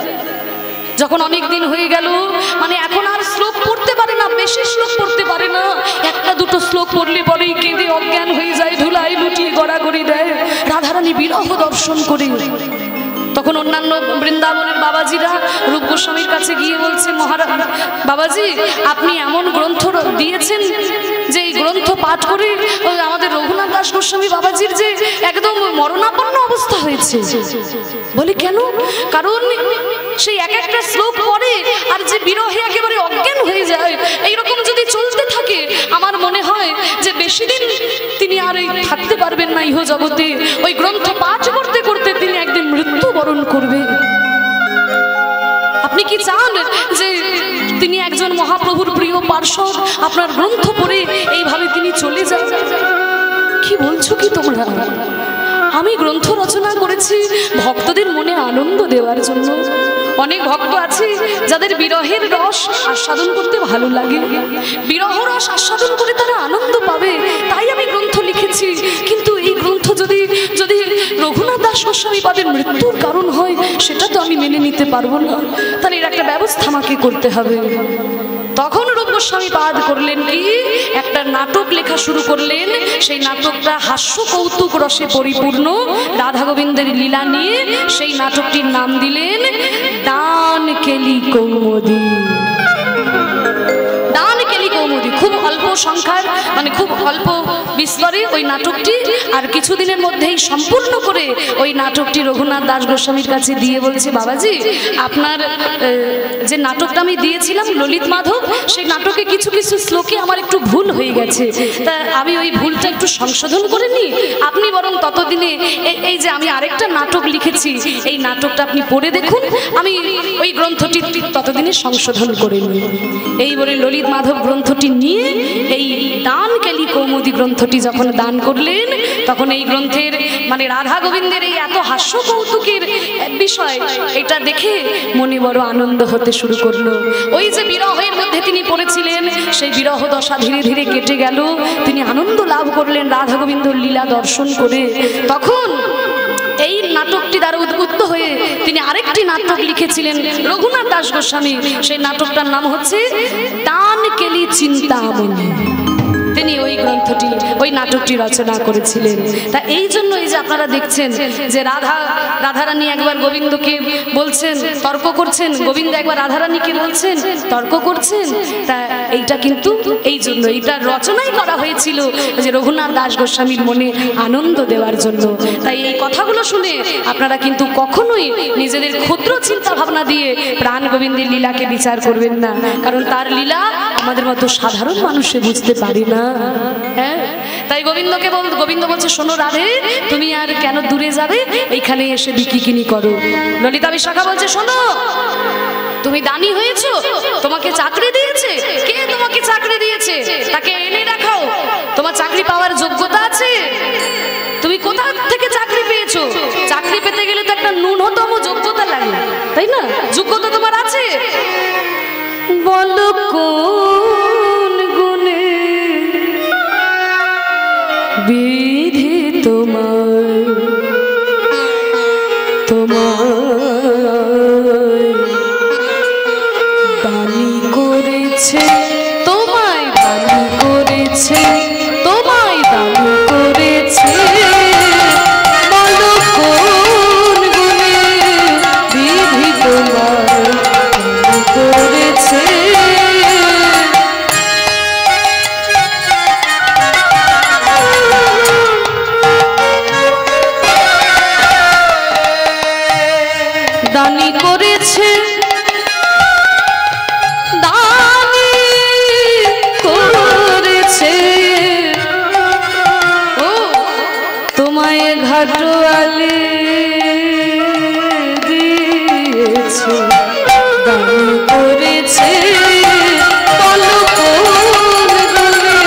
যখন অনেক দিন হয়ে গেল, মানে এখন আর শ্লোক পড়তে পারে না, বেশি শ্লোক পড়তে পারে না, একটা দুটো শ্লোক পড়লে পরেই কেঁদে অজ্ঞান হয়ে যায়, ধুলাই লুটিয়ে গড়াগড়ি দেয় রাধারানী বিরহ দর্শন করে। তখন অন্যান্য বৃন্দাবনের বাবাজিরা রূপ গোস্বামীর কাছে গিয়ে বলছে, মহারাজ বাবাজি, আপনি এমন গ্রন্থ দিয়েছেন যে এই গ্রন্থ পাঠ করে আমাদের রঘুনাথ দাস গোস্বামী বাবাজির যে একদম মরণাপন্ন অবস্থা হয়েছে। বলে কেন? কারণ সেই এক একটা শ্লোক পড়ে আর যে বিরহে একেবারে অজ্ঞান হয়ে যায়, এইরকম যদি চলতে থাকে আমার মনে হয় যে বেশি দিন তিনি আর এই থাকতে পারবেন না ইহ জগতে। ওই গ্রন্থ পাঠ করতে করতে তিনি একদিন মৃত্যুবরণ করবে। আপনি কি চান যে তিনি একজন মহাপ্রভুর প্রিয় পার্শ্বদ, আপনার গ্রন্থ পড়ে এইভাবে তিনি চলে যান? কি বলছো কি তোমরা? আমি গ্রন্থ রচনা করেছি ভক্তদের মনে আনন্দ দেওয়ার জন্য। অনেক ভক্ত আছে যাদের বিরহের রস আস্বাদন করতে ভালো লাগে, বিরহ রস আস্বাদন করে তারা আনন্দ পাবে, তাই আমি গ্রন্থ লিখেছি। কিন্তু এই গ্রন্থ যদি যদি রঘুনাথ দাস গোস্বামী পাদের মৃত্যুর কারণ হয়, সেটা তো আমি মেনে নিতে পারবো না, তাহলে এর একটা ব্যবস্থা আমাকে করতে হবে। তখন রূপ গোস্বামী পাদ করলেন কি, একটা নাটক লেখা শুরু করলেন। সেই নাটকটা হাস্য কৌতুক রসে পরিপূর্ণ, রাধা গোবিন্দের লীলা নিয়ে। সেই নাটকটির নাম দিলেন দান কেলি কৌমুদী। দান কেলি কৌমুদী, খুব অল্প সংখ্যার, মানে খুব অল্প বিস্তরে ওই নাটকটি, আর কিছুদিনের মধ্যেই সম্পূর্ণ করে ওই নাটকটি রঘুনাথ দাস গোস্বামীর কাছে দিয়ে বলছে, বাবাজি আপনার যে নাটকটা আমি দিয়েছিলাম ললিত মাধব, সেই নাটকে কিছু কিছু শ্লোকে আমার একটু ভুল হয়ে গেছে, তা আমি ওই ভুলটা একটু সংশোধন করে নিই, আপনি বরং ততদিনে এই যে আমি আরেকটা নাটক লিখেছি এই নাটকটা আপনি পড়ে দেখুন, আমি ওই গ্রন্থটি ততদিনে সংশোধন করে নিই। এই বলে ললিত মাধব গ্রন্থটি নিয়ে এই দান কেলি কৌমুদী গ্রন্থটি যখন দান করলেন, তখন এই গ্রন্থের মানে রাধা গোবিন্দের এই এত হাস্য কৌতুকের বিষয়, এটা দেখে মনে বড় আনন্দ হতে শুরু করলো। ওই যে বিরহের মধ্যে তিনি পড়েছিলেন, সেই বিরহ দশা ধীরে ধীরে কেটে গেল, তিনি আনন্দ লাভ করলেন রাধা গোবিন্দর লীলা দর্শন করে। তখন এই নাটকটি দ্বারা উদ্বুদ্ধ হয়ে তিনি আরেকটি নাটক লিখেছিলেন রঘুনাথ দাস গোস্বামী। সেই নাটকটার নাম হচ্ছে দান কেলি চিন্তামণি। তিনি ওই গ্রন্থটি ওই নাটকটি রচনা করেছিলেন। তা এই জন্য এই যে আপনারা দেখছেন যে রাধারানী একবার গোবিন্দকে বলছেন, তর্ক করছেন, গোবিন্দ একবার রাধারানীকে বলছেন, তর্ক করছেন। তা এইটা কিন্তু এই জন্য এইটা রচনাই করা হয়েছিল যে রঘুনাথ দাস গোস্বামীর মনে আনন্দ দেওয়ার জন্য। তাই এই কথাগুলো শুনে আপনারা কিন্তু কখনোই নিজেদের ক্ষুদ্র চিন্তা ভাবনা দিয়ে প্রাণ গোবিন্দের লীলাকে বিচার করবেন না, কারণ তার লীলা আমাদের মতো সাধারণ মানুষে বুঝতে পারে না। হ্যাঁ, তাই গোবিন্দ বলছে, শোনো রাধে, তুমি আর কেন দূরে যাবে, এইখানে এসে বিকিকিনি করো। ললিতা বিশাখা বলছে, শোনো তুমি দানি হয়েছো, তোমাকে চাকরি দিয়েছে কে? তোমাকে চাকরি দিয়েছে তাকে এনে দেখাও, তোমার চাকরি পাওয়ার যোগ্যতা আছে? তুমি কোথা থেকে চাকরি পেয়েছো? চাকরি পেতে গেলে তো একটা ন্যূনতম যোগ্যতা লাগে, তাই না? যোগ্যতা তোমার আছে? বলো কোন গুণে বিধি তোমায় দানি করেছে, তোমায় দানি করেছে, তোমায় দানি করেছে। বলো কোন গুণে বিধি তোমায় দানি করেছে। দানি করেছে, দানি করেছে, ও তোমায় ঘাটওয়ালে দিয়েছে, দানি করেছে। বলো কোন গুণে,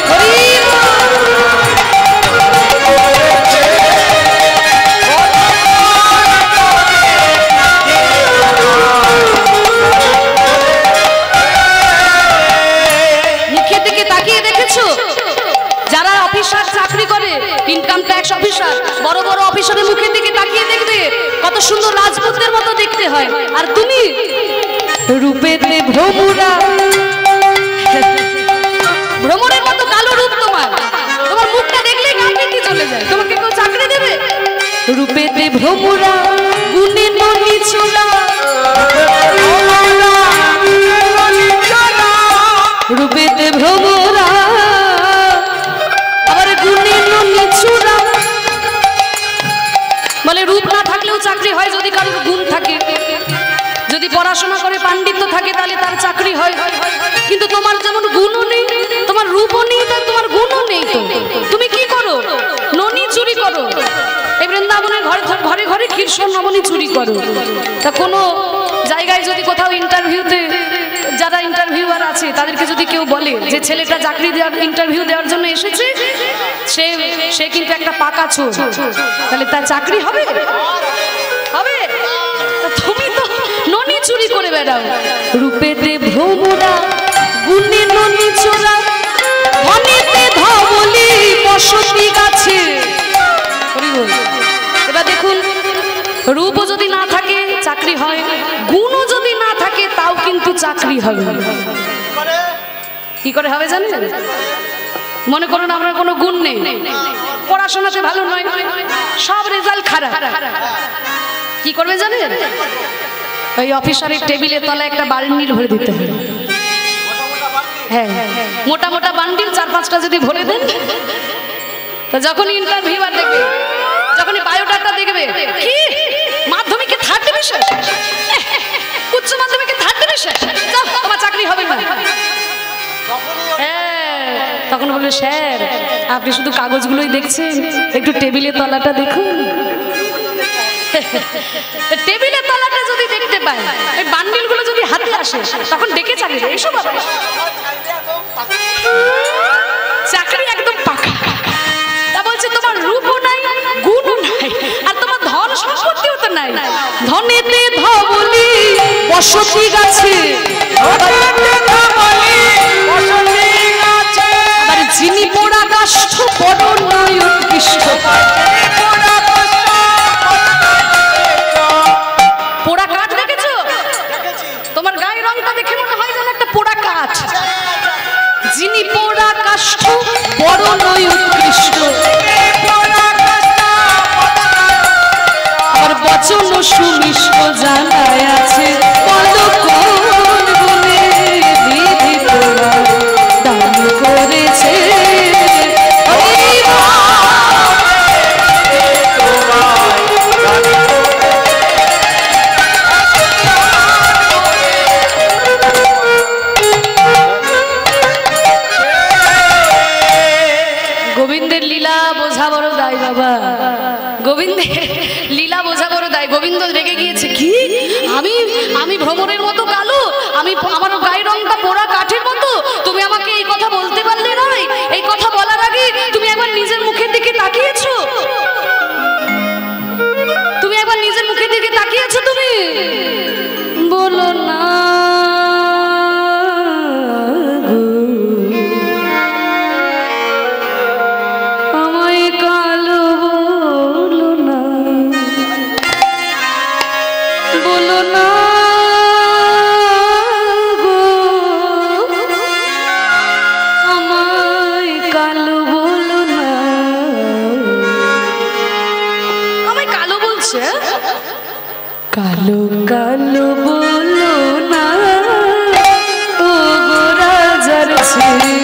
যারা অফিসার চাকরি করে, ইনকাম ট্যাক্স অফিসার, বড় বড় অফিসারের মুখের দিকে তাকিয়ে দেখবে কত সুন্দর রাজপুতদের মতো দেখতে হয়, আর তুমি রূপেতে ভ্রমরা, ভ্রমরের মতো কালো রূপ তোমার, তোমার মুখটা দেখলেই কাঁপিয়ে চলে যায়, তোমাকে কেউ চাকরি দেবে? রূপেতে ভ্রমরা, গুণে ননি ছোলা, রূপেতে ভ্রমরা, আবার গুণে ননি ছোলা। বলে রূপ না থাকলেও চাকরি হয় যদি কারোর গুণ থাকে, যদি পড়াশোনা করে পাণ্ডিত্য থাকে তাহলে তার চাকরি হয়। কিন্তু তোমার যেমন গুণও নেই, তোমার রূপও নেই, তার তোমার গুণও নেই, তো তুমি কি করো? ননি চুরি করো, এই বৃন্দাবনের ঘরে ঘরে ক্ষীরসর নবনী চুরি করো। তা কোনো জায়গায় যদি কোথাও ইন্টারভিউতে যারা ইন্টারভিউয়ার আছে তাদেরকে যদি কেউ বলে যে ছেলেটা চাকরি দেওয়ার ইন্টারভিউ দেওয়ার জন্য এসেছে, সে কিন্তু একটা পাকা চোর, তাহলে তার চাকরি হবে? হবে? তুমি তো ননি চুরি করে বেড়াও। রূপেতে ভ্রমরা গুণে ননি চোরা, ধনেতে ধবলি বসতি গাছে। এবার দেখুন, রূপও যদি না থাকে চাকরি হয়, গুণও যদি না থাকে তাও কিন্তু চাকরি হবে। কি করে হবে জানেন? মনে করুন আমরা কোনো গুণ নেই, পড়াশোনাতে ভালো নয়, সব রেজাল্ট খারাপ, কি করবে জানেন? ওই অফিসারের টেবিলের তলায় একটা বান্ডিল ভরে দিতে হবে। হ্যাঁ, মোটা মোটা বান্ডিল 4-5টা যদি ভরে দেন, তো যখন ইন্টারভিউ আর দেখবে, যখন বায়োডাটা দেখবে, কি মাধ্যমিকে 3rd ডিভিশন, উচ্চ মাধ্যমিকে 3rd ডিভিশন, তোমার চাকরি হবে না। তখন বলবে, স্যার আপনি শুধু কাগজগুলোই দেখছেন, একটু টেবিলের তলাটা দেখুন। টেবিলের তলাটা যদি দেখতে পায়, ওই বান্ডিলগুলো যদি হাতে আসে, তখন ডেকে চাকরি দেয়। এইসব চাকরি একদম পাকা। তা বলছে তোমার রূপও নাই, গুণও নাই, আর তোমার ধন সম্পত্তিও তো নাই। ধনেতে ধবলি বসতি গাছে, আবার চিনি পোড়া কাষ্ঠ বড় নয় উৎকৃষ্ট। পোড়া কাঠ দেখেছো? তোমার গায়ের রংটা দেখে মনে হয় যেন একটা পোড়া কাঠ। চিনি পোড়া কাষ্ঠ বড় নয় উৎকৃষ্ট, আর বচন সুমিষ্ট জানায় আছে, পলকন গুণে বিধি তোরা দান করেছে। গোবিন্দের লীলা বোঝা বড় দায় বাবা, গোবিন্দের লীলা বোঝা বড় দায়। গোবিন্দ রেগে গিয়েছে, কি আমি ভ্রমরের মতো কালো, আমার গায়ের রংটা পোড়া কাঠের মতো, তুমি আমাকে এই কথা বলতে পারলে না? এই কথা বলার আগে তুমি একবার নিজের মুখের দিকে তাকিয়েছো? তুমি একবার নিজের মুখের দিকে তাকিয়েছো? তুমি বলো না কালো কালো বলো না, ও গো রাজার ছেলে।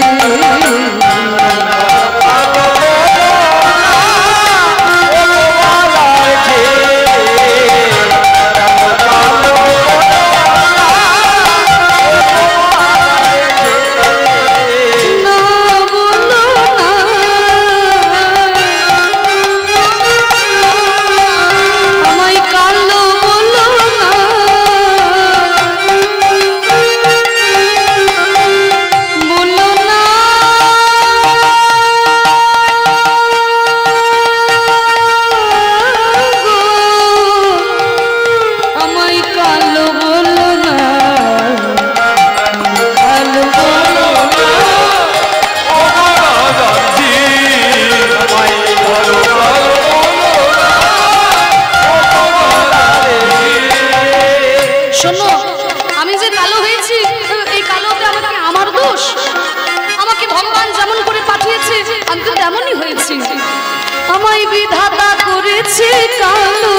আমায় বিধাতা করেছে কালো,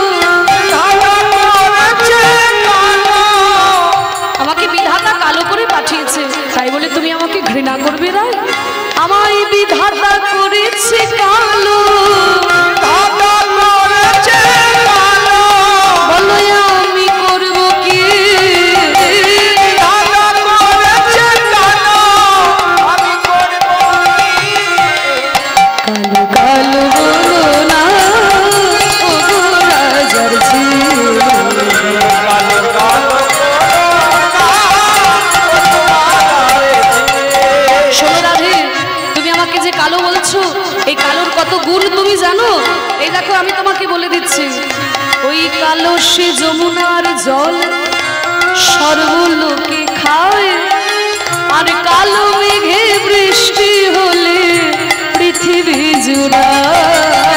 আমাকে বিধাতা কালো করে পাঠিয়েছে, তাই বলে তুমি আমাকে ঘৃণা করবে না? আমায় বিধাতা করেছে কালো, বলো আমি করব কি? কালো কালো বলো না, ও গো রাজার ছেলে। গুণ তুমি জানো? এই দেখো আমি তোমাকে বলে দিচ্ছি, ওই কালো সে যমুনার জল সর্বলোকে খায়, আর কালো মেঘে বৃষ্টি হলে পৃথিবী জুড়ায়।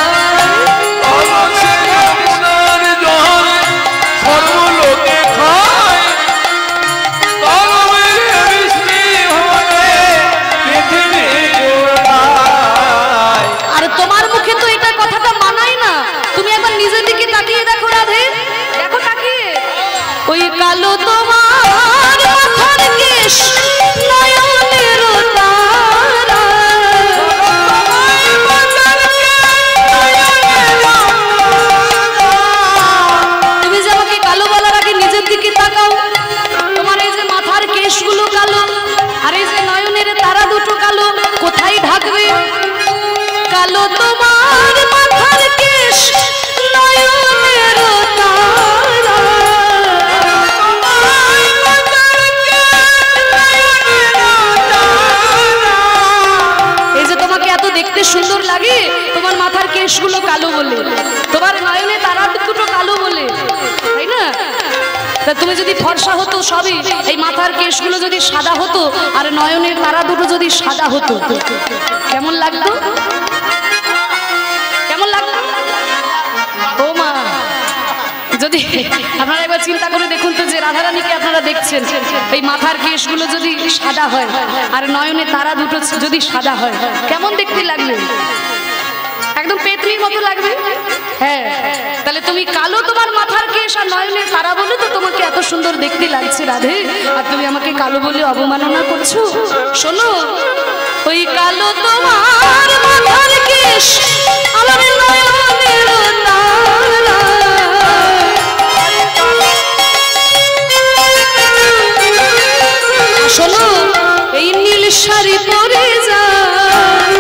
আর তোমার মুখে তো এটা কথাটা মানায় না, তুমি একবার নিজের দিকে তাকিয়ে দেখো রাধে, দেখো তাকিয়ে, ওই কালো তোমার মাথার কেশ নয়নের তারা, তুমি যে আমাকে কালো বলার আগে নিজের দিকে তাকাও, তোমার এই যে মাথার কেশগুলো কালো আর এই যে নয়নের তারা দুটো কালো, কোথায় ঢাকবে? কালো তোমার মাথার কেশ নয়নের তারা, এই যে তোমাকে এত দেখতে সুন্দর লাগে তোমার মাথার কেশগুলো কালো বলে, তোমার নয়নে তারা দুটো কালো বলে, তাই না? তা তুমি যদি ফর্সা হতো সবই, এই মাথার কেশগুলো যদি সাদা হতো আর নয়নের তারা দুটো যদি সাদা হতো, কেমন লাগতো? কেমন লাগতো? ও মা, যদি আপনারা একবার চিন্তা করে দেখুন তো, যে রাধারানীকে আপনারা দেখছেন, এই মাথার কেশগুলো যদি সাদা হয় আর নয়নের তারা দুটো যদি সাদা হয়, কেমন দেখতে লাগবে? একদম পেতনির মতো লাগবে। হ্যাঁ, তাহলে তুমি কালো তোমার মাথার কেশ আর নয়নের তারা বলে তো তোমাকে এত সুন্দর দেখতে লাগছে রাধে, আর তুমি আমাকে কালো বলে অবমাননা করছো। শোনো, ওই কালো তোমার মাথার কেশ আমার নয়নের তারা, শোনো এই নীল শাড়ি পরে যায়,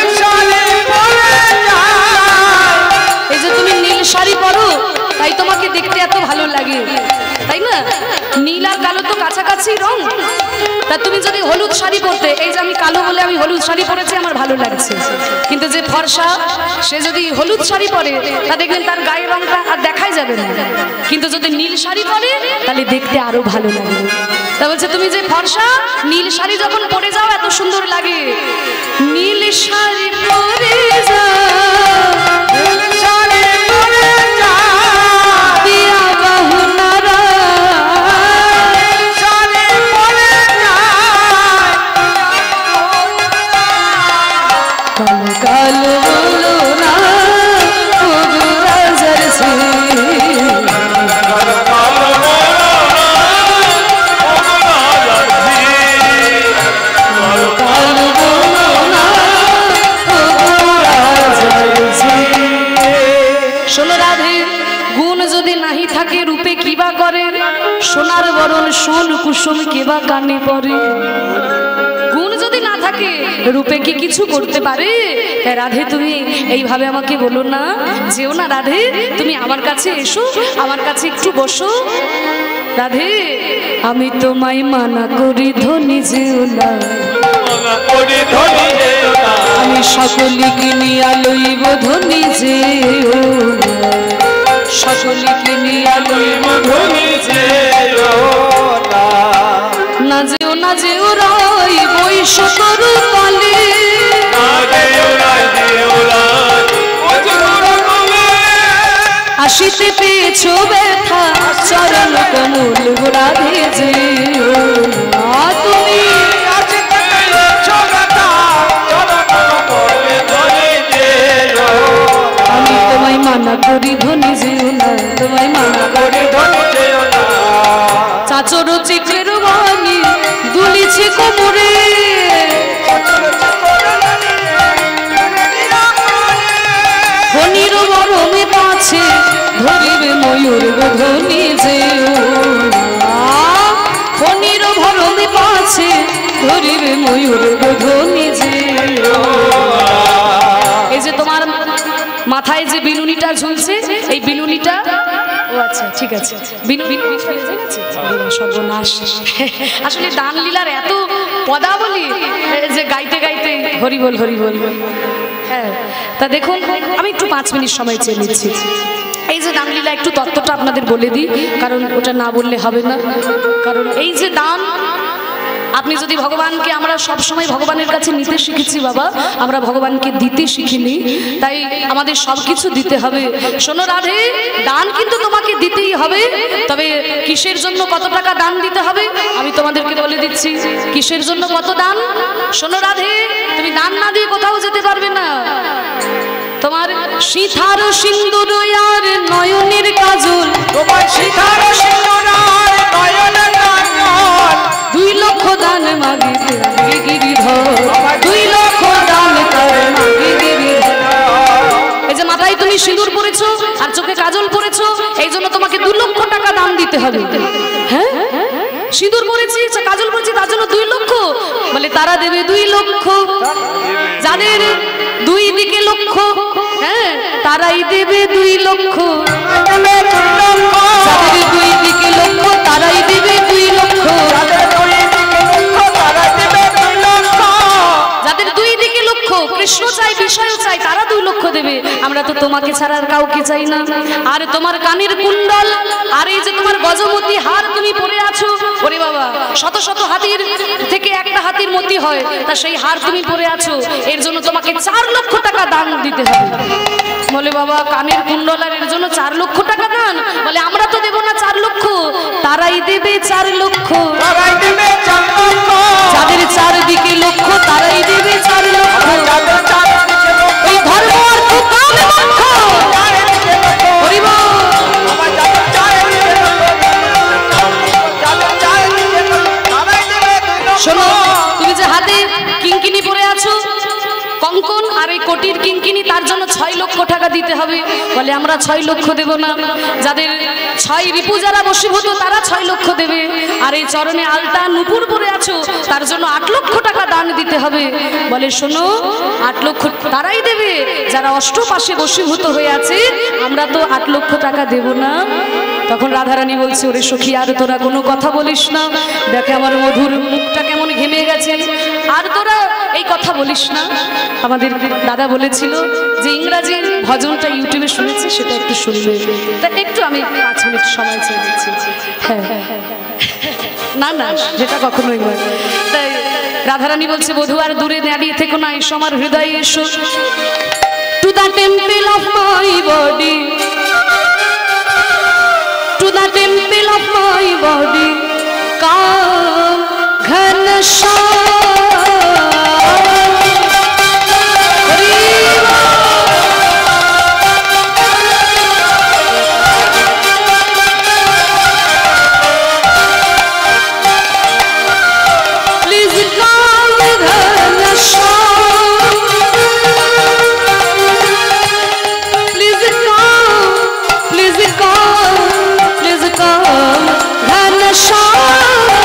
এই যে তুমি নীল শাড়ি পরো তাই তোমাকে দেখতে এত ভালো লাগে, তাই না? নীল আর কালো তো কাছাকাছি রং, তা তুমি যদি হলুদ শাড়ি পরতে, এই যে আমি কালো বলে আমি হলুদ শাড়ি পরেছি আমার ভালো লাগছে, কিন্তু যে ফর্সা সে যদি হলুদ শাড়ি পরে তা দেখবেন তার গায়ের রংটা আর দেখাই যাবে না, কিন্তু যদি নীল শাড়ি পরে তাহলে দেখতে আরো ভালো লাগে। তা বলছে তুমি যে ফর্সা, নীল শাড়ি যখন পরে যাও এত সুন্দর লাগে, নীল শাড়ি পরে যাও দিয়া বাহুনারা, কালো কালো বলো না রাজার থাকে রূপে কিবা করে, সোনার বরণ সোন কুসুম কিবা কানে পড়ে। গুণ যদি না থাকে রূপে কি কিছু করতে পারে? রাধে তুমি এইভাবে আমাকে বলো না, যেও না রাধে, তুমি আমার কাছে এসো, আমার কাছে একটু বসো। রাধে আমি তোমায় মানা করি ধনী যেও না, আমি সকলকে নিয়া লইব ধনী যেও না, সকলকে নিয়া লইব ধনী যেও না। না যেও না যেও রাই বৈশ করু কালে, আসিতে পেয়েছো ব্যথা চরণ কমল রাধে যেও না, তুমি আমি তোমায় মানা করি ধনী যেও না, তোমায় মানা করি ধনী যেও না। চাচর চিত্রের বাণী দুলিছে কোমরে, ফণির বরমে পাছে ধরিবে ময়ূর ধনী যেও না, ফণির বরমে পাছে ধরিবে ময়ূর ধনী যেও না। এই যে তোমার মাথায় যে বিনুনিটা ঝুলছে, এই বিনুনিটা, ও আচ্ছা ঠিক আছে, সর্বনাশ। আসলে দান লীলার এত পদাবলী যে গাইতে গাইতে হরি বল হরি বল। হ্যাঁ, তা দেখুন আমি একটু 5 মিনিট সময় চেয়ে নিচ্ছি। এই যে দানলীলা একটু তত্ত্বটা আপনাদের বলে দিই, কারণ ওটা না বললে হবে না। কারণ এই যে দান, আপনি যদি ভগবানকে, আমরা সব সময় ভগবানের কাছে নিতে শিখেছি বাবা, আমরা ভগবানকে দিতে শিখিনি, তাই আমাদের সব কিছু দিতে হবে। শোনো রাধে, দান কিন্তু তোমাকে দিতেই হবে, তবে কিসের জন্য কত টাকা দান দিতে হবে আমি তোমাদেরকে বলে দিচ্ছি। কিসের জন্য কত দান? শোনো রাধে, তুমি দান না দিয়ে কোথাও যেতে পারবে না। তোমার সিঁথার সিন্দুর আর নয়নের কাজল, তোমার সিঁথার সিঁদুর আর নয়নের কাজল, 2 লক্ষ দান মাগে গিরিধর, 2 লক্ষ দান তার মাগে গিরিধর। এই যে মাথায় তুমি সিঁদুর পরেছো আর চোখে কাজল পরেছো, এই জন্য তোমাকে 2 লক্ষ টাকা দান দিতে হবে। হ্যাঁ, সিঁদুর পরেছি, কাজল পরেছি, তার জন্য 2 লক্ষ। বলে তারা দেবে 2 লক্ষ, যাদের 2 দিকে লক্ষ, হ্যাঁ তারাই দেবে 2 লক্ষ, যাদের 2 দিকে লক্ষ তারাই দেবে 2 লক্ষ, যাদের 2 দিকে লক্ষ, কৃষ্ণ চাই বিষয় চাই, তারা 2 লক্ষ দেবে। আমরা তো তোমাকে ছাড়া আর কাউকে চাই না। আর তোমার কানের কুণ্ডল আর এই যে তোমার গজমতি হার তুমি পরে আছো, ওরে বাবা, শত শত হাতির থেকে একটা হাতির মতি হয়, তা সেই হার তুমি পরে আছো, এর জন্য তোমাকে 4 লক্ষ টাকা দান দিতে হবে। বলে বাবা, কানের কুণ্ডল আর এর জন্য 4 লক্ষ টাকা দান? বলে আমরা তো দেব না 4 লক্ষ, তারাই দেবে 4 লক্ষ, যাদের 4 দিকে লক্ষ তারাই দেবে 4 লক্ষ। এই ধর্ম অর্থ কাম মোক্ষ, শোনো, তুমি যে হাতে কিঙ্কিনি পরে আছো, কঙ্কন আর এই কোটির কিঙ্কিনি, তার জন্য 6 লক্ষ টাকা দিতে হবে। বলে আমরা 6 লক্ষ দেব না, যাদের 6 রিপু যারা বশীভূত তারা 6 লক্ষ দেবে। আর এই চরণে আলতা নুপুর পরে আছো, তার জন্য 8 লক্ষ টাকা দান দিতে হবে। বলে শোনো, 8 লক্ষ তারাই দেবে যারা অষ্টপাশে বশীভূত হয়ে আছে, আমরা তো 8 লক্ষ টাকা দেব না। তখন রাধারানী বলছে, ওরে সখী আর তোরা কোনো কথা বলিস না, দেখে আমার মধুর মুখটা কেমন ঘেমে গেছে, আর তোরা এই কথা বলিস না। আমাদের দাদা বলেছিল যে ইংরাজি ভজনটা ইউটিউবে শুনেছি, সেটা একটু শুনবে, তা একটু আমি 5 মিনিট সময় চেয়ে দিচ্ছি। হ্যাঁ, না না, যেটা কখনোই নয়। তাই রাধারানী বলছে, বধূ আর দূরে দাঁড়িয়ে থেকো না, এসো আমার হৃদয়ে এসো। To the temple of my body, to the temple of my body, come Ghanshyam. Please come Ghanshyam, please come, please come, please come Ghanshyam.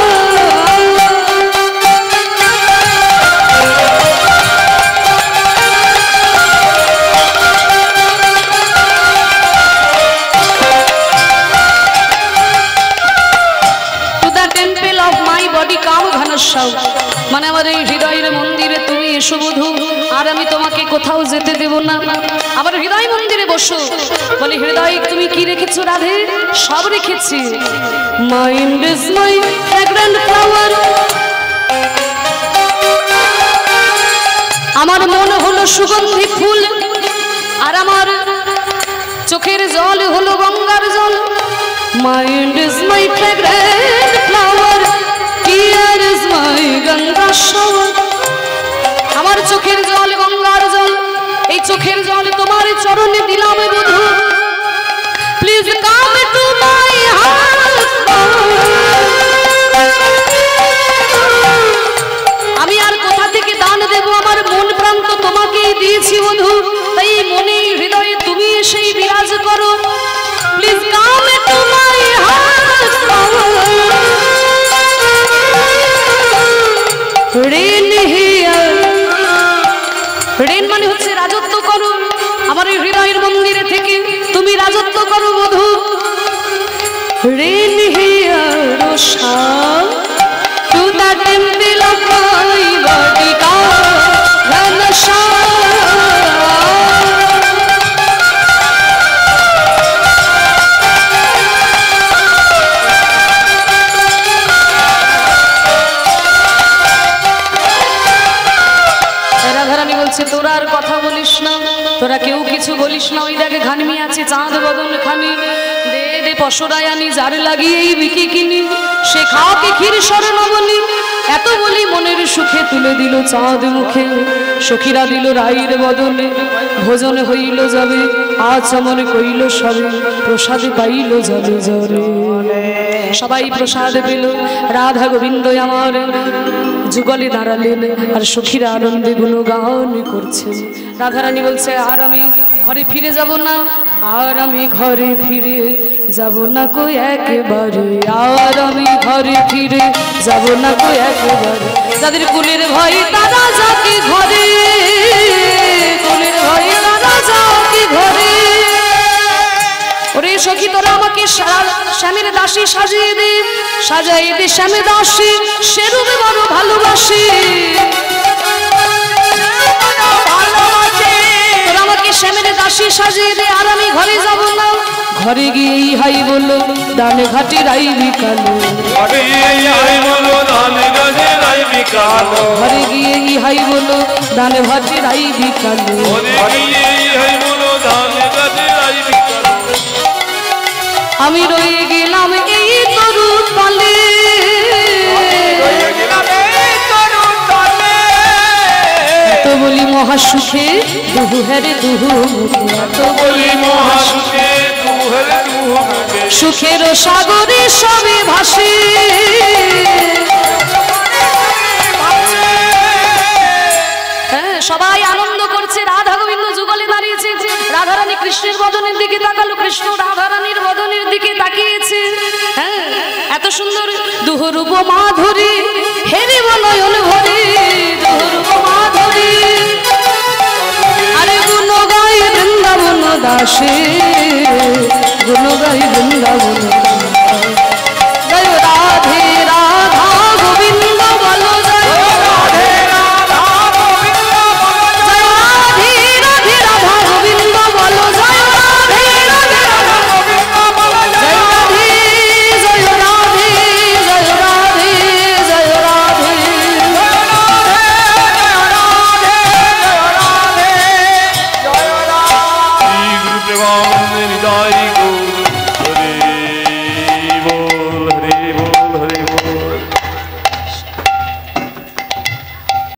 To the temple of my body come Ghanshyam, মানে আমার এই হৃদয়ের মন্দিরে তুমি এসো বধূ, আর আমি তোমাকে কোথাও যেতে দেব না, আমার হৃদয় মন্দিরে বসো। বলে হৃদয় তুমি কি রেখেছো রাধে? সব রেখেছি। Mind is my fragrant flower, আমার মন হলো সুগন্ধি ফুল, আর আমার চোখের জল হলো গঙ্গার জল। Mind is my fragrant flower, tear is my Ganga shower. আমার চোখের জল গঙ্গার জল, এই চোখের জল তোমার চরণে দিলাম বধূ। Please come to my house, আমি আর কোথা থেকে দান দেব, আমার মন প্রাণ তো তোমাকেই দিয়েছি বধূ, তাই মনে হৃদয়ে তুমি এসেই বিরাজ করো। Please come to my house, reign here. Reign মানে হচ্ছে রাজত্ব করো, আমার এই হৃদয়ের মন্দিরে থেকে তুমি রাজত্ব করো বধূ। রেন হিয়ার ও Shyam, to the temple of my body come Ghanshyam. বলছে তোরা আর কথা বলিস না, তোরা কেউ কিছু বলিস না, ওই দেখে ঘানমি আছে চাঁদ বদন খানি, দে দে পশরায় আনি যার লাগিয়েই বিকি কিনি, সে খাওয়াকে ক্ষীর স্বর্ণ বলি, এত বলি মনের সুখে তুলে দিল চাঁদ মুখে, সখীরা দিল রাইর বদনে, ভোজন হইল যাবে আচমন কইল সবে, প্রসাদ পাইল জলে জলে। সবাই প্রসাদ পেল, রাধা গোবিন্দ আমার যুগলে দাঁড়ালেন, আর সখীরা আনন্দে গুণগান করছেন। রাধারানী বলছে আর আমি ঘরে ফিরে যাব না, আর আমি ঘরে ফিরে যাব না কো একেবারে, আর আমি ঘরে ফিরে যাব না কো একেবারে। যাদের কুলের ভয় তারা যাকে ঘরে, কুলের ভয় তারা যাকে ঘরে। ওরে সখী তোরা আমাকে শ্যামের দাসী সাজিয়ে দে, সাজাই দে শ্যামের দাসী, সেরূপে বড় ভালোবাসি। তোরা আমাকে শ্যামের দাসী সাজিয়ে দে, আর আমি ঘরে যাব না। ঘরে গিয়ে হাই বলো ডানে ঘাটে রাই বিকালো, ঘরে গিয়ে হাই বলো ডানে ঘাটে রাই বিকালো। আমি রয়ে গেলাম এই তরু তলে, তো বলি মহাসুখে দুহু হেরে দুহু, তো বলি মহাসুখে সুখের সাগরে সবে ভাসে। হ্যাঁ সবাই আনন্দ করছে, রাধা গোবিন্দ যুগলে দাঁড়িয়েছে, রাধারানী কৃষ্ণের বদনের দিকে তাকালো, কৃষ্ণ রাধারানীর বদনের দিকে তাকিয়েছে। হ্যাঁ এত সুন্দর দুহরূপ মাধুরী, হেরিব নয়ন ভরে দুহরূপ মাধুরী, আরে গুণ গাই বৃন্দাবন দাসে, গুণ গাই বৃন্দাবন। জয় রাধে রাধা গোবিন্দ বলো, জয় রাধে রাধা গোবিন্দ বলো, জয় রাধে রাধে রাধা গোবিন্দ বলো, জয় রাধে রাধে রাধা গোবিন্দ বলো, জয় রাধে জয় রাধে জয় রাধে জয় রাধে জয় রাধে।